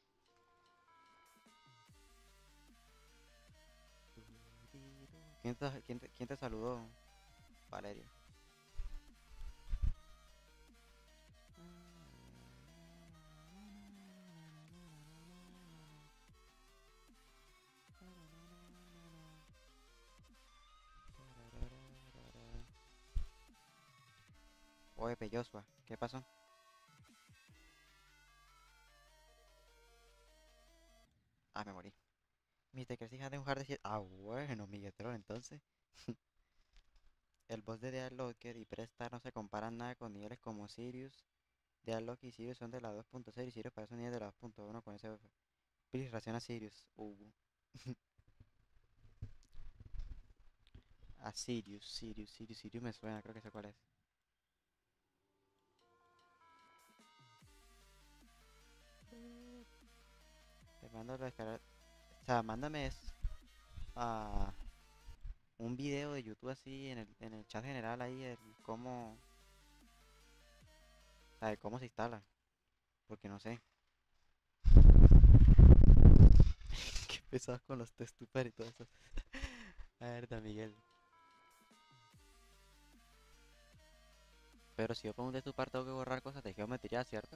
¿Quién te saludó? Valeria. Oye, Joshua, ¿qué pasó? Ah, me morí. Viste que hija de un hard de Ah, bueno, Migueltrol, entonces. El boss de Deadlocker y Prestar no se comparan nada con niveles como Sirius. Deadlock y Sirius son de la 2.0 y Sirius parece un nivel de la 2.1 con ese buff. Please raciona Sirius. A Sirius me suena, creo que sé cuál es. Te mando a descargar. O sea, mándame a un video de YouTube así en el chat general ahí, el cómo, o sea, de cómo se instala. Porque no sé. Qué pesados con los testuper y todo eso. A ver, Miguel. Pero si yo pongo un testupar tengo que borrar cosas de geometría, ¿cierto?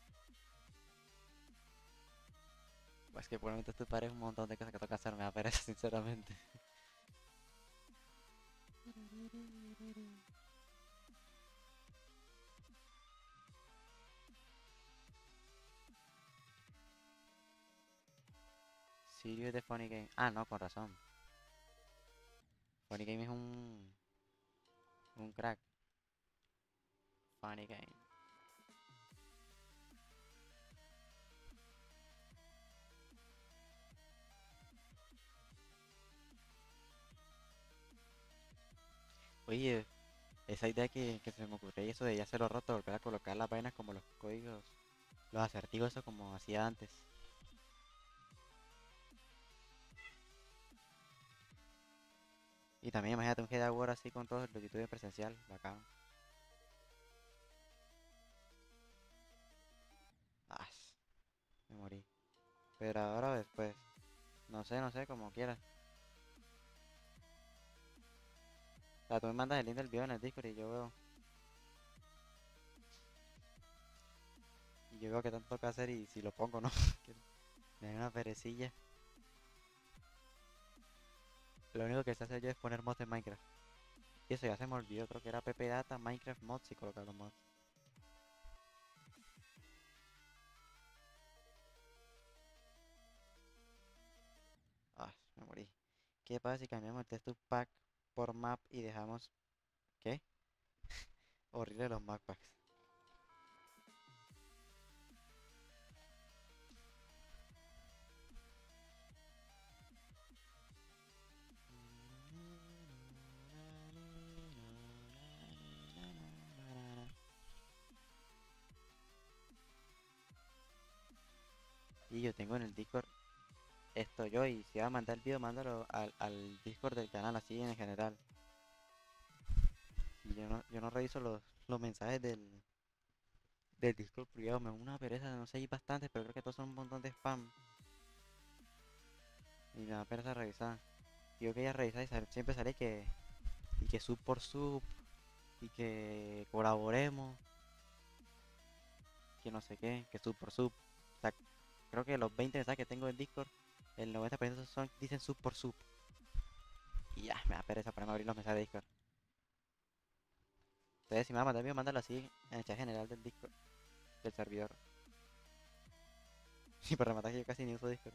Pues que poner un testupar es un montón de cosas que toca hacer, me da pereza, sinceramente. Sirius de Funny Game. Ah, no, con razón. Funny Game es un crack. Funny Game. Oye, esa idea que se me ocurrió y eso de ya hacerlo roto, volver a colocar las vainas como los códigos, los acertijos, eso como hacía antes. Y también imagínate un G War así con todos los youtubers presencial, bacán. Ah, me morí. Pero ahora o después, no sé, como quieras. O sea, tú me mandas el link del video en el Discord y yo veo que tanto toca hacer y si lo pongo, ¿no? Que me da una perecilla. Lo único que sé hacer yo es poner mods en Minecraft. Y eso ya se me olvidó, creo que era PP Data, Minecraft Mods y colocar los mods. Ah, me morí. ¿Qué pasa si cambiamos el texture pack por map y dejamos... ¿Qué? Horrible los map packs. Y yo tengo en el Discord esto yo y si va a mandar el video, mándalo al Discord del canal así en general. Y yo no reviso los mensajes del Discord privado, me da una pereza, no sé, hay bastantes, pero creo que todos son un montón de spam. Y me da pereza revisar. Y yo quería revisar y siempre sale y que sub por sub, y que colaboremos, que no sé qué, que sub por sub. O sea, creo que los 20 mensajes que tengo en Discord, el 90% dicen sub por sub. Y ya, me da pereza ponerme a abrir los mensajes de Discord. Entonces, si me va a mandar video, mándalo así en el chat general del Discord, del servidor. Y por rematar que yo casi ni uso Discord.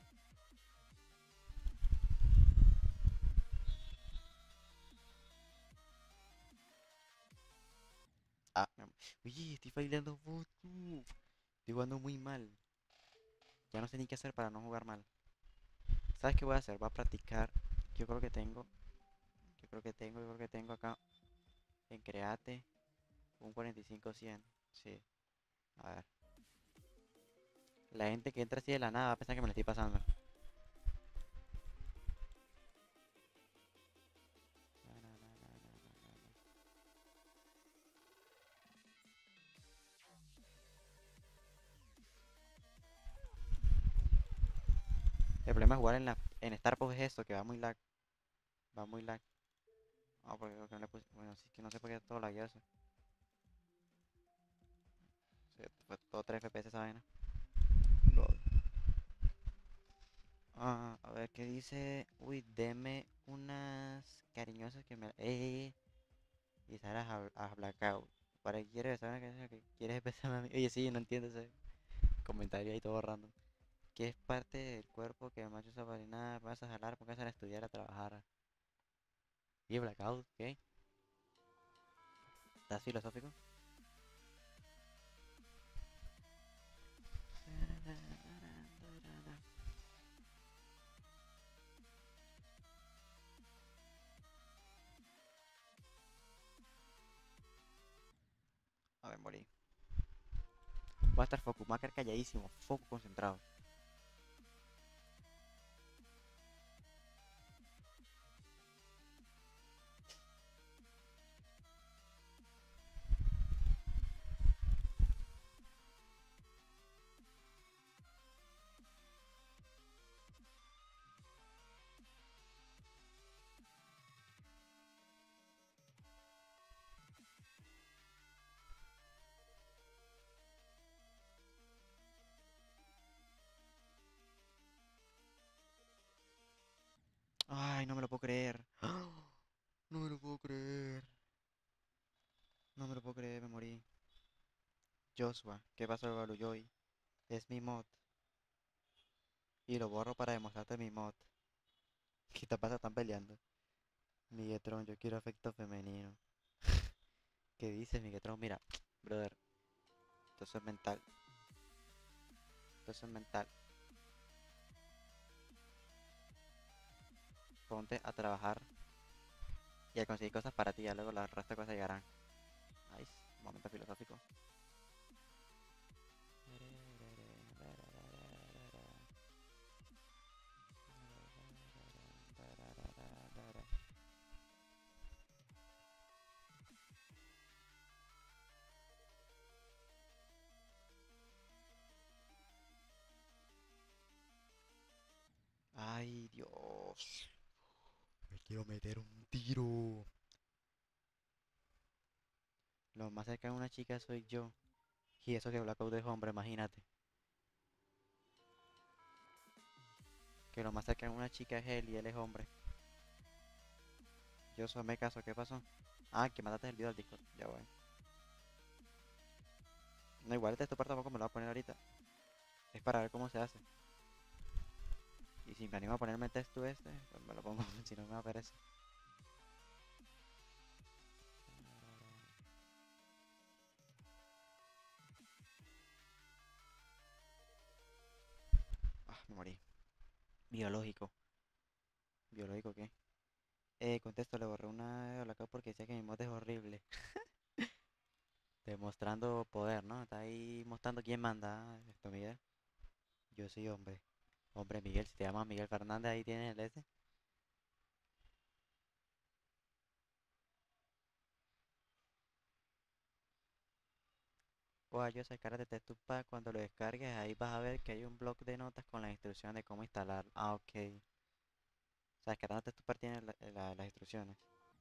Ah, uy, estoy bailando mucho. Estoy jugando muy mal. Ya no sé ni qué hacer para no jugar mal. ¿Sabes qué voy a hacer? Voy a practicar. Yo creo que tengo. Yo creo que tengo acá en Create un 45-100. Sí. A ver. La gente que entra así de la nada va a pensar que me lo estoy pasando. El problema de jugar en Starbucks es eso, que va muy lag. Va muy lag. Ah, porque no le puse. Bueno, sí que no sé por qué todo lag eso. Sí, fue todo 3 FPS esa vaina. No. Ah, a ver qué dice. Uy, deme unas cariñosas que me. Y Sara a Blackout. ¿Para qué quieres besar una canción que quieres besarme a mí? Oye, sí, no entiendo ese comentario ahí todo random. ¿Qué es parte del cuerpo que el macho usa para nada? Vas a jalar, póngase a estudiar, a trabajar. ¿Y Blackout? ¿Qué? ¿Estás filosófico? A ver, morí. Va a estar Foco, va a quedar calladísimo, foco concentrado. Ay, no me lo puedo creer. No me lo puedo creer. No me lo puedo creer, me morí. Joshua, ¿qué pasó, Baluyoy? Es mi mod. Y lo borro para demostrarte mi mod. ¿Qué te pasa? Están peleando. Miguetron, yo quiero afecto femenino. ¿Qué dices, Miguetron? Mira, brother, esto es mental. Esto es mental. Ponte a trabajar y a conseguir cosas para ti. Ya luego las resto de cosas llegarán. Nice. Momento filosófico. Ay, Dios. Me quiero meter un tiro. Lo más cerca de una chica soy yo. Y eso que Blackout es hombre, imagínate. Que lo más cerca de una chica es él y él es hombre. Yo soy me caso, ¿qué pasó? Ah, que mandaste el video al Discord. Ya voy. No, igual este parte tampoco me lo voy a poner ahorita. Es para ver cómo se hace. Y si me animo a ponerme el texto este, pues me lo pongo. Si no me aparece. Ah, me morí. Biológico. ¿Biológico qué? Contesto, le borré una de Blackout porque decía que mi mod es horrible. Demostrando poder, ¿no? Está ahí mostrando quién manda. Esto, Miguel. Yo soy hombre. Hombre, Miguel, si te llamas Miguel Fernández, ahí tienes el S. O yo sacarte de tu pack cuando lo descargues, ahí vas a ver que hay un blog de notas con las instrucciones de cómo instalar. Ah, ok. O sea, descargándote tu pack tiene las instrucciones.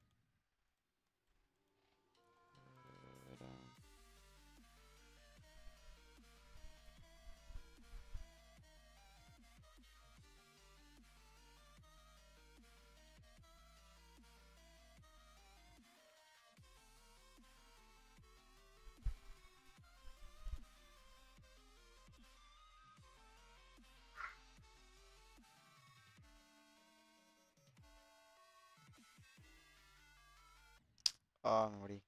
Ah, me morí.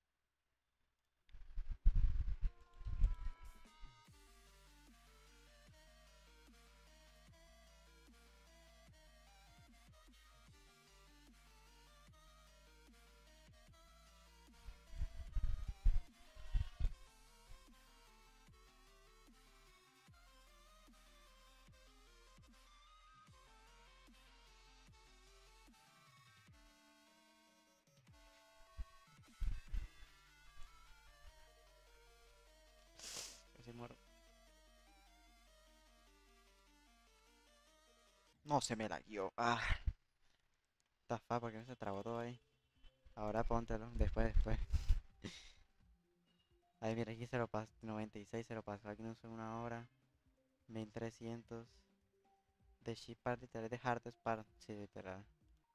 No, se me la guió. Ah, está fa, porque no se trabó todo ahí. Ahora póntelo, después. Ahí mira, aquí 0 pas 96, 0 Pascal, que no sé una hora. 1300 de Ship Party, de Hardest Part. Sí, literal.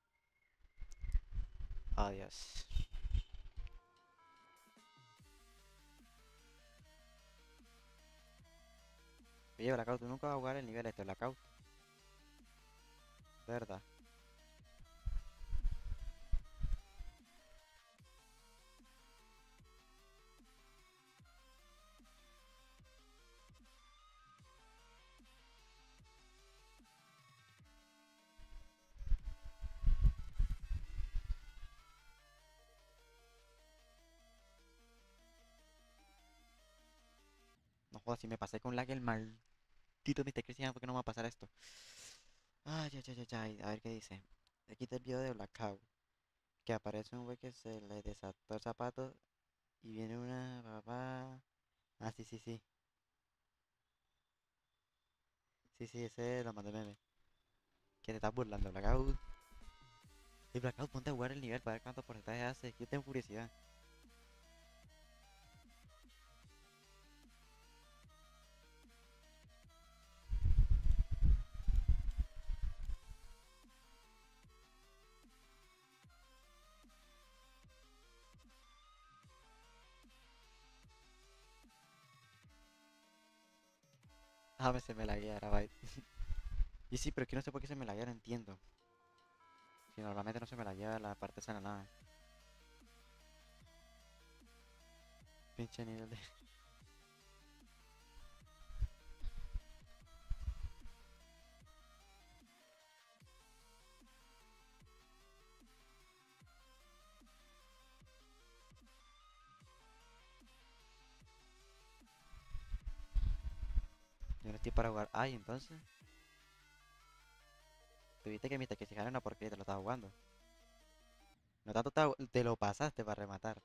Adiós. Oye, Blackout, tú nunca vas a jugar el nivel este, Blackout. De verdad. No jodas, si me pasé con lag el maldito Mr. Cristian, ¿por qué no me va a pasar esto? Ay, ay, ay, ay, ay, a ver qué dice. Aquí está el video de Blackout. Que aparece un güey que se le desató el zapato y viene una papá. Ah, sí, sí, sí. Sí, sí, ese lo mandé meme. Que te estás burlando, Blackout. Y Blackout, ponte a jugar el nivel para ver cuánto porcentaje hace. Yo tengo curiosidad. Ah, se me lagueara, bye. Y sí, pero es que no sé por qué se me laguea, no entiendo. Si normalmente no se me laguea la parte esa de la nave. Pinche nivel de. Yo no estoy para jugar. Ay, entonces. Tuviste que viste que si gana una porquería te lo estaba jugando. No tanto te lo pasaste para rematar.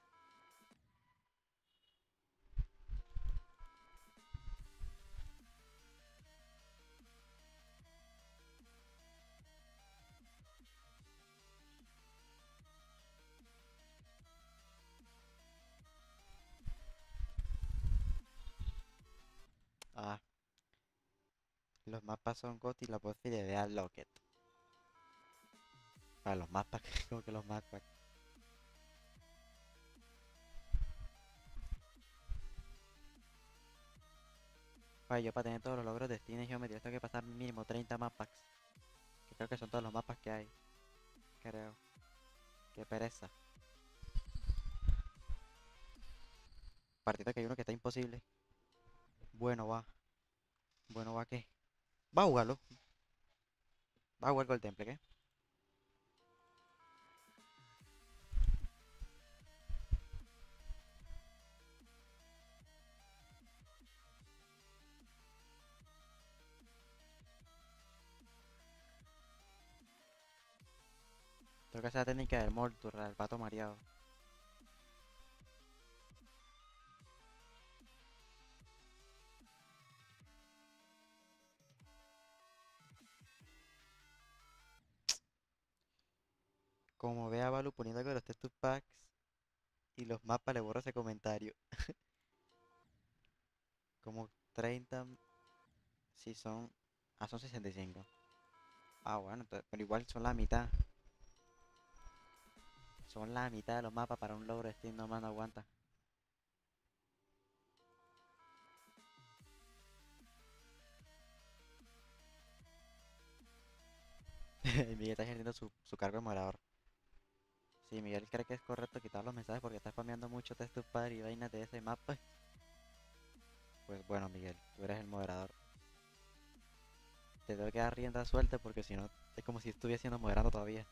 Ah, los mapas son GOT y la voz de al Locket. Para los mapas, como que los mapas. Oye, yo para tener todos los logros de Steam y Geometry tengo que pasar mínimo 30 mapas. Que creo que son todos los mapas que hay. Creo. Qué pereza. Partido que hay uno que está imposible. Bueno, va. Bueno, va, ¿qué? Va a jugarlo. Va a jugar con el temple, ¿qué? Tengo que hacer la técnica del Moltur, el pato mareado. Como ve a Balu poniendo algo de los texture packs y los mapas, le borro ese comentario. Como 30. Si son. Ah, son 65. Ah, bueno, pero igual son la mitad. Son la mitad de los mapas para un logro de Steam, no más no aguanta. Miguel está ejerciendo su cargo de moderador. Si Miguel cree que es correcto quitar los mensajes porque está spameando mucho texto padre y vainas de ese mapa, pues bueno, Miguel, tú eres el moderador. Te tengo que dar rienda suelta porque si no, es como si estuviera siendo moderando todavía.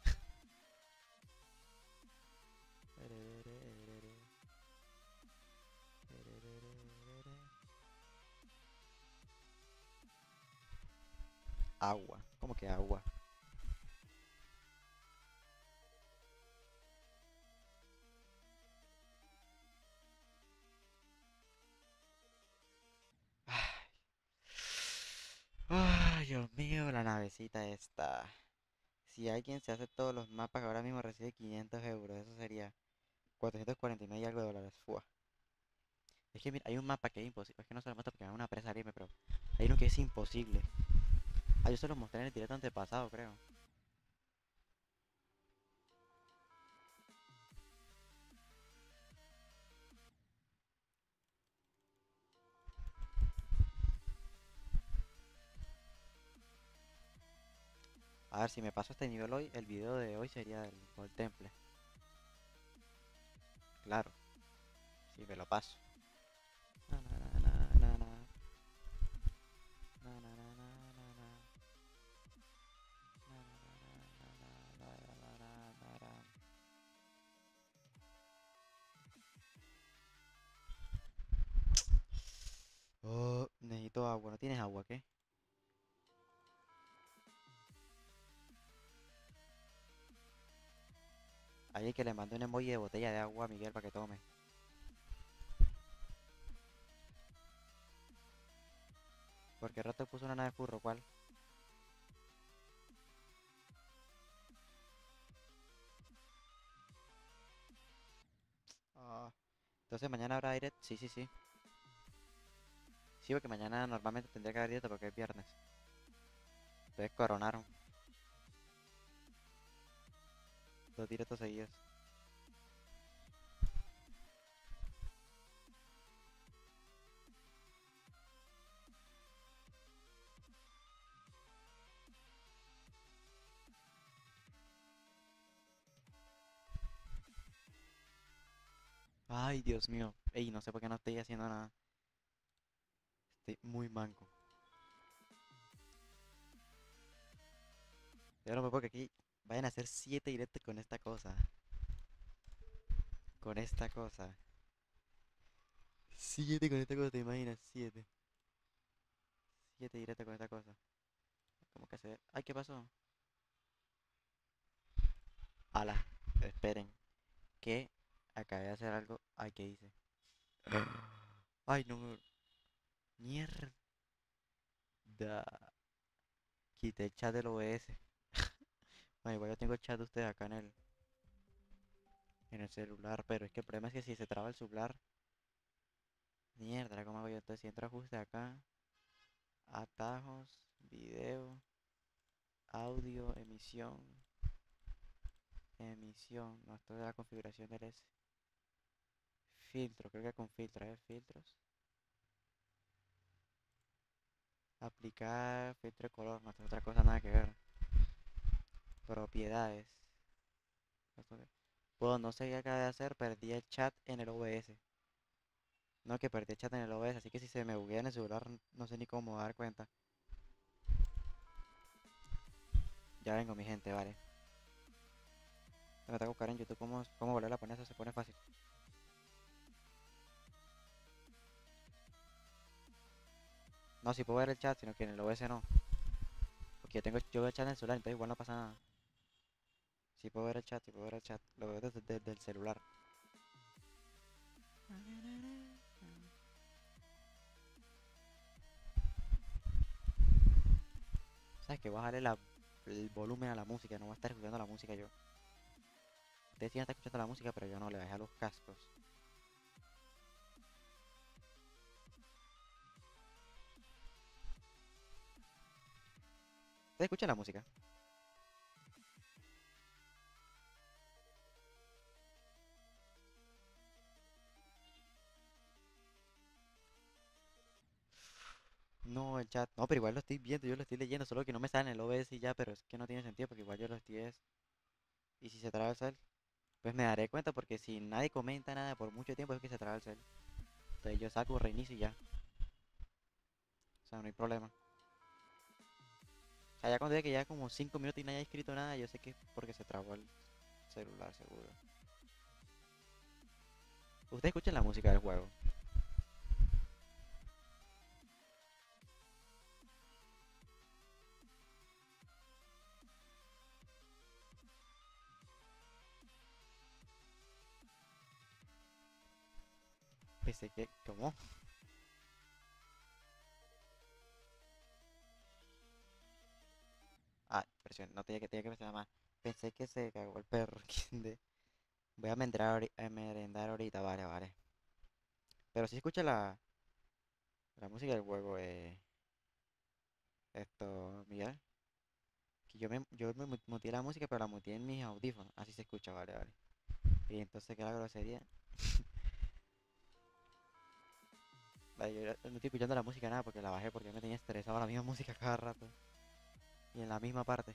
Agua, ¿cómo que agua? Ay, Dios mío, la navecita esta. Si alguien se hace todos los mapas ahora mismo recibe 500 euros, eso sería 449 y algo de dólares. Fua. Es que mira, hay un mapa que es imposible, es que no se lo muestra porque me da una presa salirme, pero hay uno que es imposible. Ah, yo se lo mostré en el directo antepasado, creo. A ver, si me paso este nivel hoy, el video de hoy sería del Gold Temple. Claro, si me lo paso. Na, na, na, na, na, na. Na, na, na, na, na, na. Na, na, na, na, na, na, na, na, na, na. Oh, necesito agua. ¿No tienes agua, qué? Alguien que le mande un emoji de botella de agua a Miguel para que tome. Porque rato puso una nave furro, ¿cuál? Ah, entonces mañana habrá direct. Sí, sí, sí. Sí, porque mañana normalmente tendría que haber directo porque es viernes. Entonces coronaron. Dos directos seguidos. Ay, Dios mío. Ey, no sé por qué no estoy haciendo nada. Estoy muy manco. Yo no me puedo que aquí vayan a hacer 7 directos con esta cosa. Con esta cosa. 7 con esta cosa, ¿te imaginas? 7. 7 directos con esta cosa. ¿Cómo que se ve? Ay, ¿qué pasó? Ala, esperen. Que acabé de hacer algo. Ay, ¿qué hice? Ay, no me... Mierda. Quité el chat del OBS. Bueno, igual yo tengo el chat de ustedes acá en el celular. Pero es que el problema es que si se traba el celular. Mierda, ¿cómo hago yo? Entonces si entro a ajustes acá. Atajos. Video. Audio. Emisión. Emisión. No, esto de la configuración del S. Filtro. Creo que con filtro. A ver, filtros. Aplicar filtro de color. No, esto es otra cosa nada que ver. Propiedades. Pues no sé qué acaba de hacer, perdí el chat en el OBS. No, que perdí el chat en el OBS, así que si se me buguea en el celular, no sé ni cómo dar cuenta. Ya vengo, mi gente, vale. Me tengo que buscar en YouTube cómo volver a poner eso, se pone fácil. No, si puedo ver el chat, sino que en el OBS no. Porque yo veo el chat en el celular, entonces igual no pasa nada. Si puedo ver el chat, si puedo ver el chat. Lo veo desde el celular. ¿Sabes que? Bajarle el volumen a la música, no voy a estar escuchando la música yo. Ustedes sí están escuchando la música, pero yo no, le bajé a los cascos. ¿Ustedes escuchan la música? No, el chat. No, pero igual lo estoy viendo, yo lo estoy leyendo, solo que no me sale en el OBS y ya, pero es que no tiene sentido porque igual yo lo estoy y si se traba el cel, pues me daré cuenta porque si nadie comenta nada por mucho tiempo es que se traba el cel. Entonces yo saco, reinicio y ya. O sea, no hay problema. O sea, ya cuando diga que ya como 5 minutos y no haya escrito nada, yo sé que es porque se trabó el celular, seguro. Ustedes escuchan la música del juego. Pensé que, ¿cómo? Ah, presión, no tenía que presionar más. Pensé que se cagó el perro. Voy a a merendar ahorita, vale, vale. Pero si escucha la música del juego, Miguel. Que yo me muteé la música, pero la muteé en mis audífonos. Así se escucha, vale, vale. Y entonces, ¿qué la grosería? Vale, yo no estoy escuchando la música nada porque la bajé porque me tenía estresado la misma música cada rato. Y en la misma parte.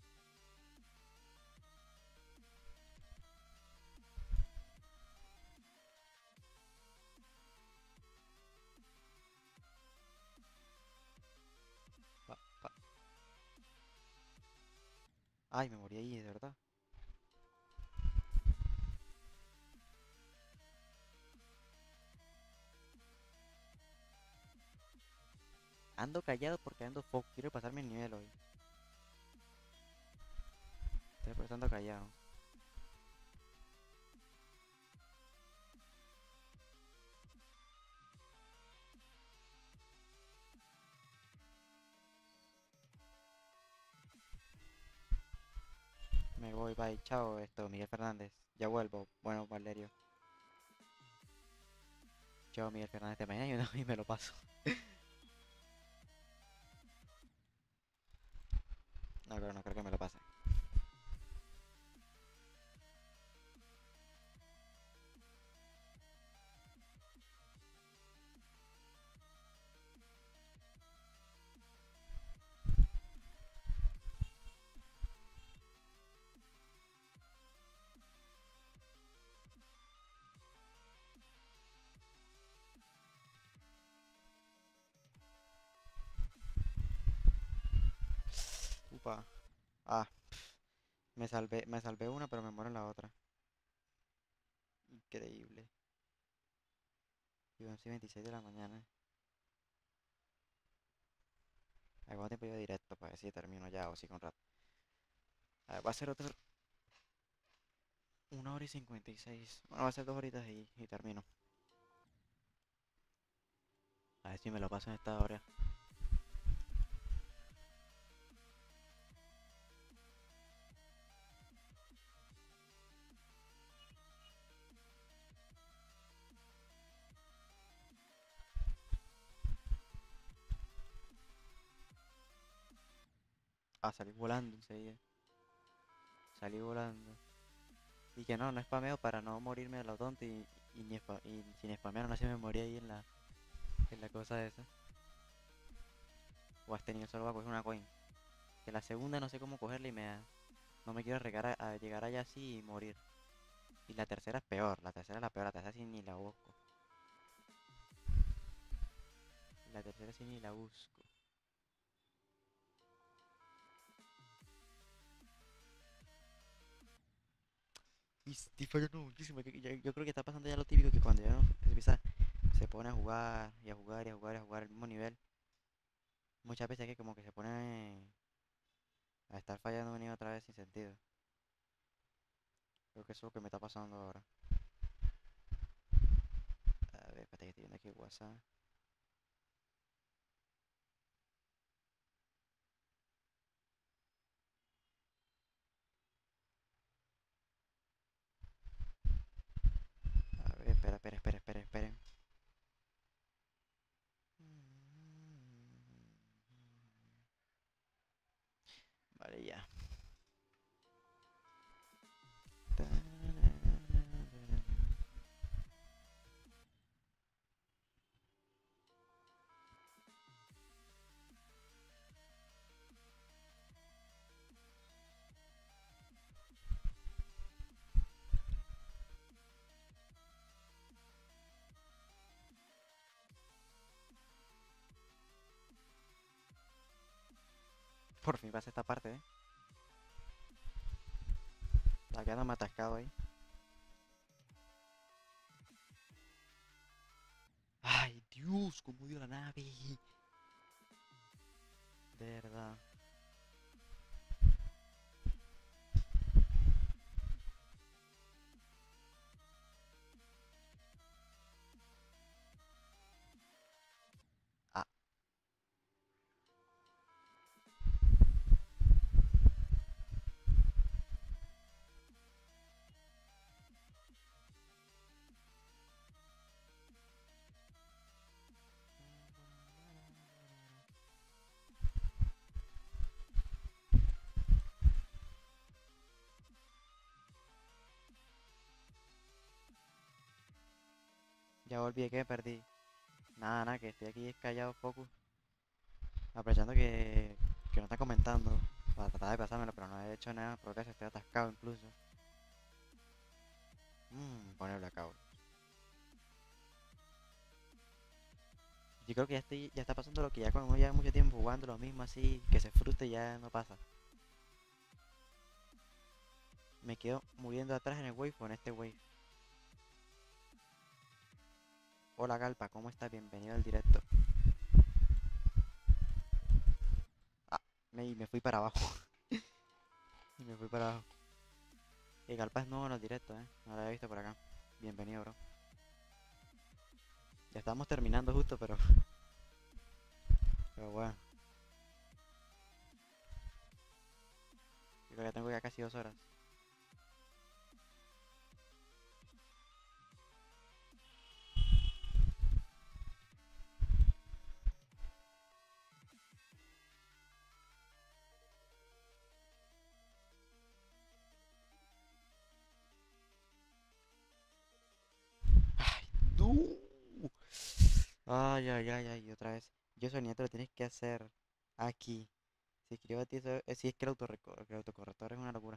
Pa- pa- Ay, me morí ahí, de verdad. Ando callado porque ando foco. Quiero pasarme el nivel hoy. Estoy por eso ando callado. Me voy, bye. Chao, Miguel Fernández. Ya vuelvo. Bueno, Valerio. Chao, Miguel Fernández. Te imaginas y y me lo paso. No creo que me lo pase. Upa. Ah, me salvé una, pero me muero en la otra. Increíble. Y 11:26 de la mañana. ¿A cuánto tiempo llevo directo para ver si termino ya o si con rato? A ver, va a ser otro 1 hora y 56. Bueno, va a ser 2 horitas y termino. A ver si me lo paso en esta hora. Ah, salí volando enseguida. Salí volando. Y que no spameo para no morirme a lo tonto y sin spamear no se me moría ahí en la cosa esa. O has tenido solo para coger una coin. Que la segunda no sé cómo cogerla y no me quiero arriesgar a llegar allá así y morir. Y la tercera es peor, la tercera es la peor, la tercera sí ni la busco. La tercera sí ni la busco. Y estoy fallando muchísimo. Yo creo que está pasando ya lo típico que cuando ya no empieza, se pone a jugar y a jugar y a jugar y a jugar al mismo nivel. Muchas veces que como que se pone a estar fallando una y otra vez sin sentido. Creo que eso es lo que me está pasando ahora. A ver, espérate que estoy viendo aquí WhatsApp. A ver, esperen. Vale, ya. Por fin pasa esta parte, ¿eh? Está quedando atascado ahí. Ay, Dios, cómo dio la nave. De verdad. Ah, Ya volví, que perdí. Nada, nada, que estoy aquí callado, focus. Aprovechando que no está comentando. Para tratar de pasármelo, pero no he hecho nada. Progreso, estoy atascado incluso. Ponerlo a cabo. Yo creo que ya está pasando lo que ya cuando uno lleva mucho tiempo jugando lo mismo así, que se frustre ya no pasa. Me quedo moviendo atrás en el wave o en este wave. Hola Galpa, ¿cómo estás? Bienvenido al directo. Ah, me fui para abajo. Y me fui para abajo. Y Galpa es nuevo en los directos, no lo había visto por acá. Bienvenido, bro. Ya estamos terminando justo, pero bueno. Yo creo que tengo ya casi 2 horas. ¡Ay, no! Ay, ay, ay, ay, otra vez. Yo soy nieto, lo tienes que hacer aquí. Si escribo a ti, si es que el autocorrector es una locura.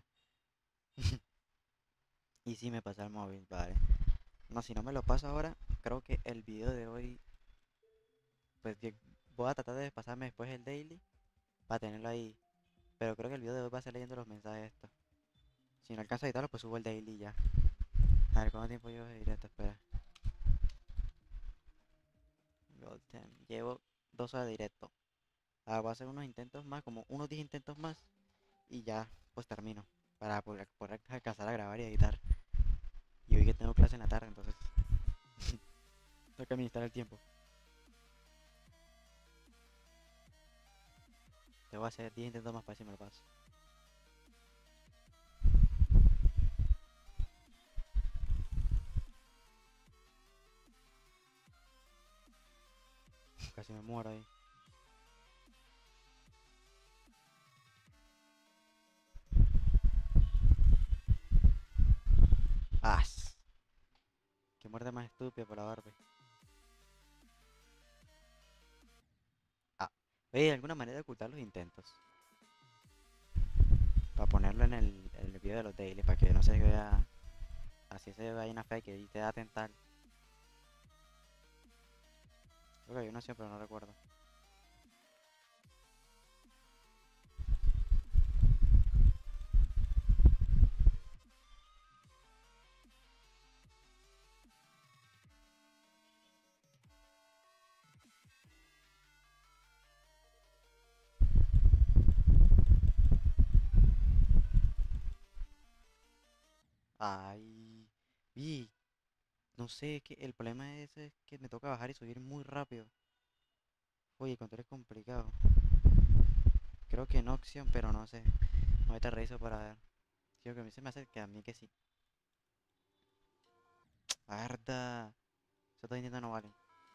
Y si me pasa el móvil, vale. No, si no me lo paso ahora, creo que el video de hoy, pues voy a tratar de pasarme después el daily para tenerlo ahí. Pero creo que el video de hoy va a ser leyendo los mensajes estos. Si no alcanzo a editarlo, pues subo el daily y ya. A ver cuánto tiempo llevo de directo, espera. Gold time. Llevo 2 horas de directo. Ahora voy a hacer unos intentos más, como unos 10 intentos más. Y ya, pues termino. Para poder alcanzar a grabar y editar. Y hoy que tengo clase en la tarde, entonces tengo que administrar el tiempo. Te voy a hacer 10 intentos más para ver si me lo paso. Casi me muero ahí. ¡Ah! Qué muerte más estúpida por la Barbie. Ah, oye, ¿alguna manera de ocultar los intentos? Para ponerlo en el video de los dailies, para que no se vea. Así se vea una fake y te da a tentar. Creo que hay una opción, pero no recuerdo. Ay, y no sé, que el problema es que me toca bajar y subir muy rápido. Oye, el control es complicado. Creo que en opción, pero no sé. Ahorita reviso para ver. Creo que a mí se me hace que a mí que sí. Arda. Eso está intentando no vale.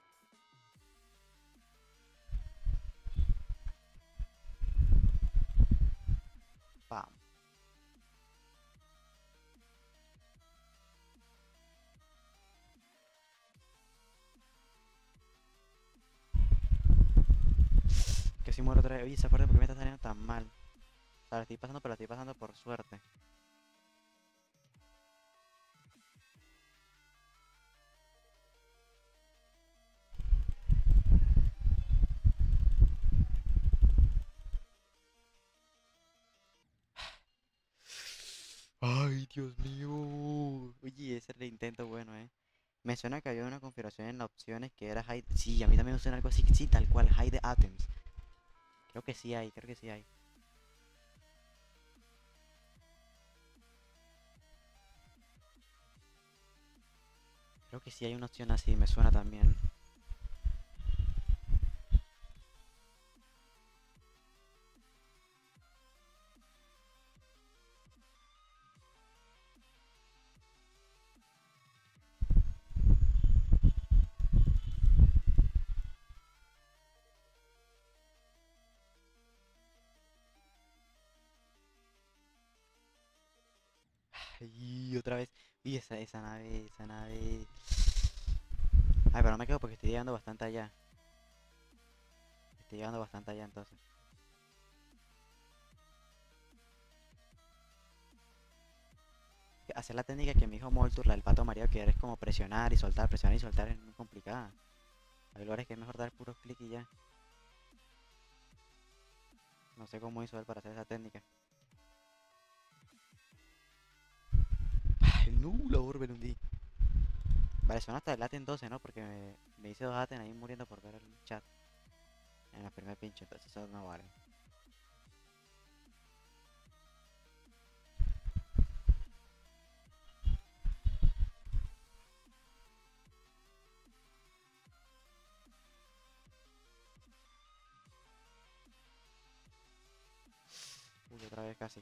Pam. Que si muero otra vez. Oye, esa parte porque me está saliendo tan mal. O sea, la estoy pasando, pero la estoy pasando por suerte. Ay, Dios mío. Oye, ese reintento bueno, Me suena que había una configuración en las opciones que era hide. Sí, a mí también me suena algo así. Sí, tal cual, hide items. Creo que sí hay, creo que sí hay. Creo que sí hay una opción así, me suena también. Y otra vez. Y esa nave, esa nave. Ay, pero no me quedo porque estoy llegando bastante allá. Estoy llegando bastante allá entonces. Hacer la técnica que me dijo Moltur, la del pato María, que es como presionar y soltar, es muy complicada. Hay lugares que es mejor dar puros clics y ya. No sé cómo hizo él para hacer esa técnica. Ay, no, la orbe lo hundí. Vale, son hasta el Aten 12, ¿no? Porque me hice dos Aten ahí muriendo por ver el chat en el primer pinche, entonces eso no vale. Uy, otra vez casi.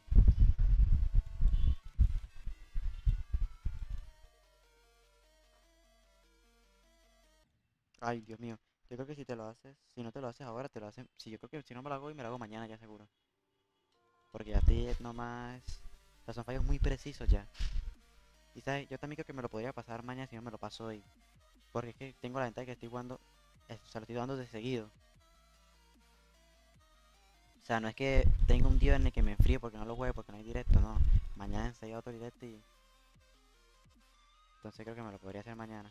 Ay, Dios mío. Yo creo que si te lo haces, si no te lo haces ahora, te lo hacen. Sí, yo creo que si no me lo hago hoy, me lo hago mañana ya seguro. Porque ya estoy nomás. O sea, son fallos muy precisos ya. Y sabes, yo también creo que me lo podría pasar mañana si no me lo paso hoy. Porque es que tengo la ventaja de que estoy jugando. O sea, lo estoy dando de seguido. O sea, no es que tenga un día en el que me enfríe porque no lo juegue porque no hay directo, no. Mañana enseguida otro directo y. Entonces creo que me lo podría hacer mañana.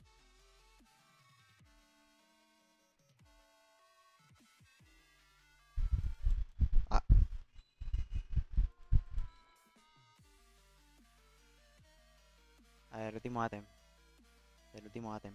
Ah, a ver, el último Atem. El último Atem.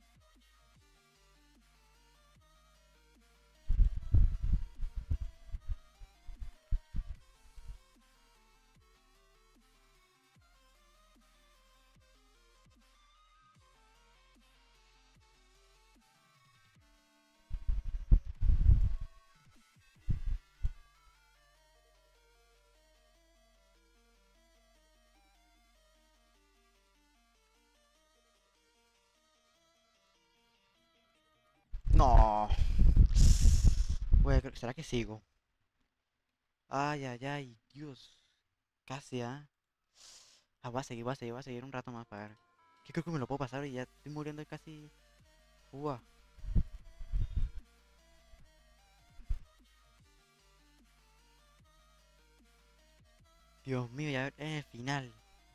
No. Güey, ¿será que sigo? Ay, ay, ay, Dios. Casi, ¿ah? Ah, voy a seguir un rato más para ver. Que creo que me lo puedo pasar y ya estoy muriendo de casi. Uah. Dios mío, ya en el final.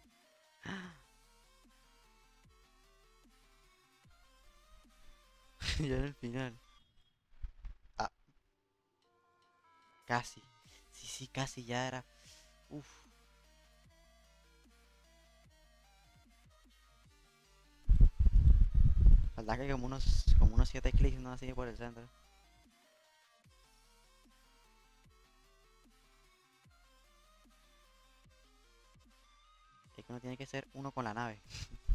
Ya en el final. Ah, casi. Sí, sí, casi ya era. Uf. Falta que como unos 7 clics, no así por el centro. Es que uno tiene que ser uno con la nave.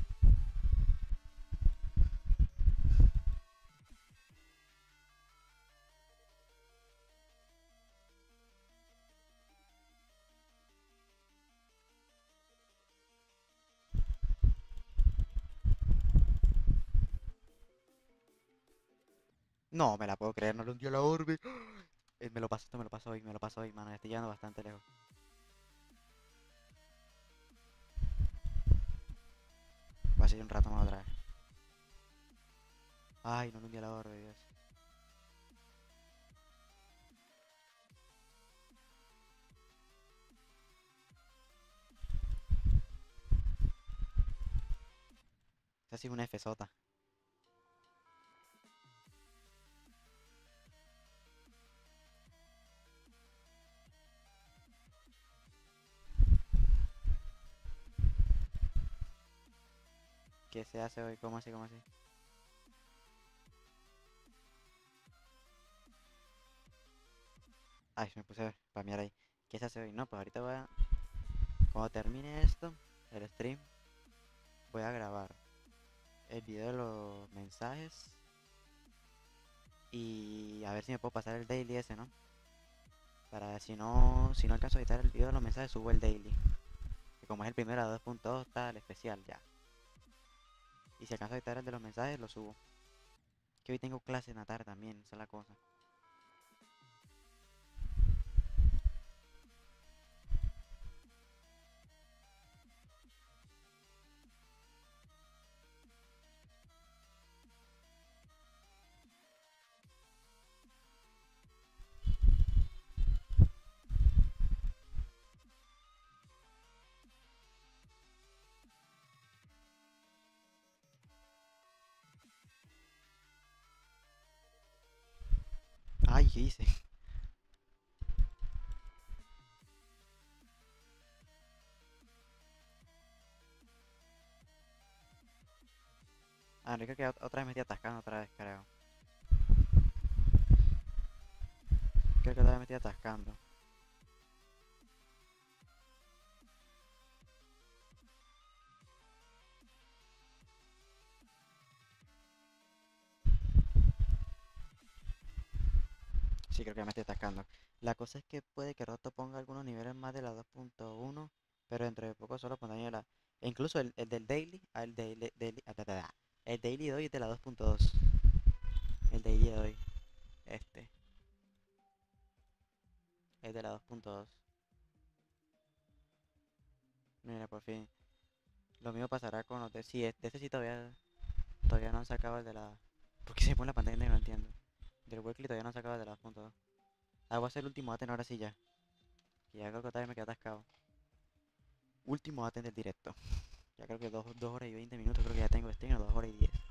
No, me la puedo creer, no le hundió la orbe. Me lo paso, esto me lo paso hoy, me lo paso hoy, mano. Ya estoy llegando bastante lejos. Va a ser un rato más otra vez. Ay, no le hundió la orbe, Dios. Esa sí es una F sota. ¿Qué se hace hoy? ¿Cómo así? ¿Cómo así? Ay, me puse a spamear ahí. ¿Qué se hace hoy? No, pues ahorita voy a. Cuando termine esto, el stream, voy a grabar el video de los mensajes y a ver si me puedo pasar el daily ese, ¿no? Para si no alcanzo a editar el video de los mensajes, subo el daily. Que como es el primero a 2.2, está el especial ya. Y si alcanzo a editar el de los mensajes, lo subo. Que hoy tengo clase en la tarde también, esa es la cosa. así hice. Ah, creo que otra vez me estoy atascando otra vez, creo. Creo que otra vez me estoy atascando. Sí, creo que me estoy atascando. La cosa es que puede que Roto ponga algunos niveles más de la 2.1, pero dentro de poco solo pondrá la... E incluso el del Daily, el Daily de hoy es de la 2.2. El Daily de hoy, este, es de la 2.2. Mira, por fin. Lo mismo pasará con los de... Sí, de este sí todavía no han sacado el de la... ¿Por qué se pone la pantalla negra? No entiendo. Del Weekly todavía no han sacado el de la 2.2. Ah, voy a hacer el último Aten ahora sí ya. Que ya creo que otra vez me quedé atascado. Último Aten del directo. Ya creo que 2 horas y 20 minutos creo que ya tengo stream, o 2 horas y 10.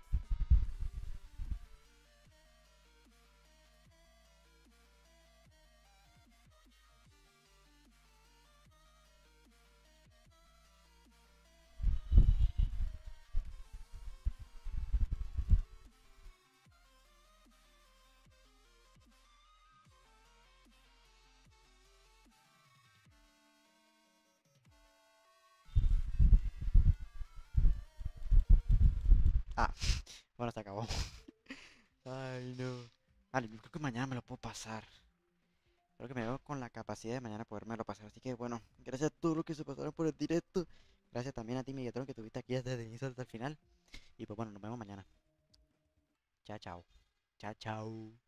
Ah, bueno, se acabó. Ay, no. Vale, yo creo que mañana me lo puedo pasar. Creo que me veo con la capacidad de mañana poderme lo pasar. Así que bueno, gracias a todos los que se pasaron por el directo. Gracias también a ti, Miguelón, que estuviste aquí desde el inicio hasta el final. Y pues bueno, nos vemos mañana. Chao, chao. Chao, chao.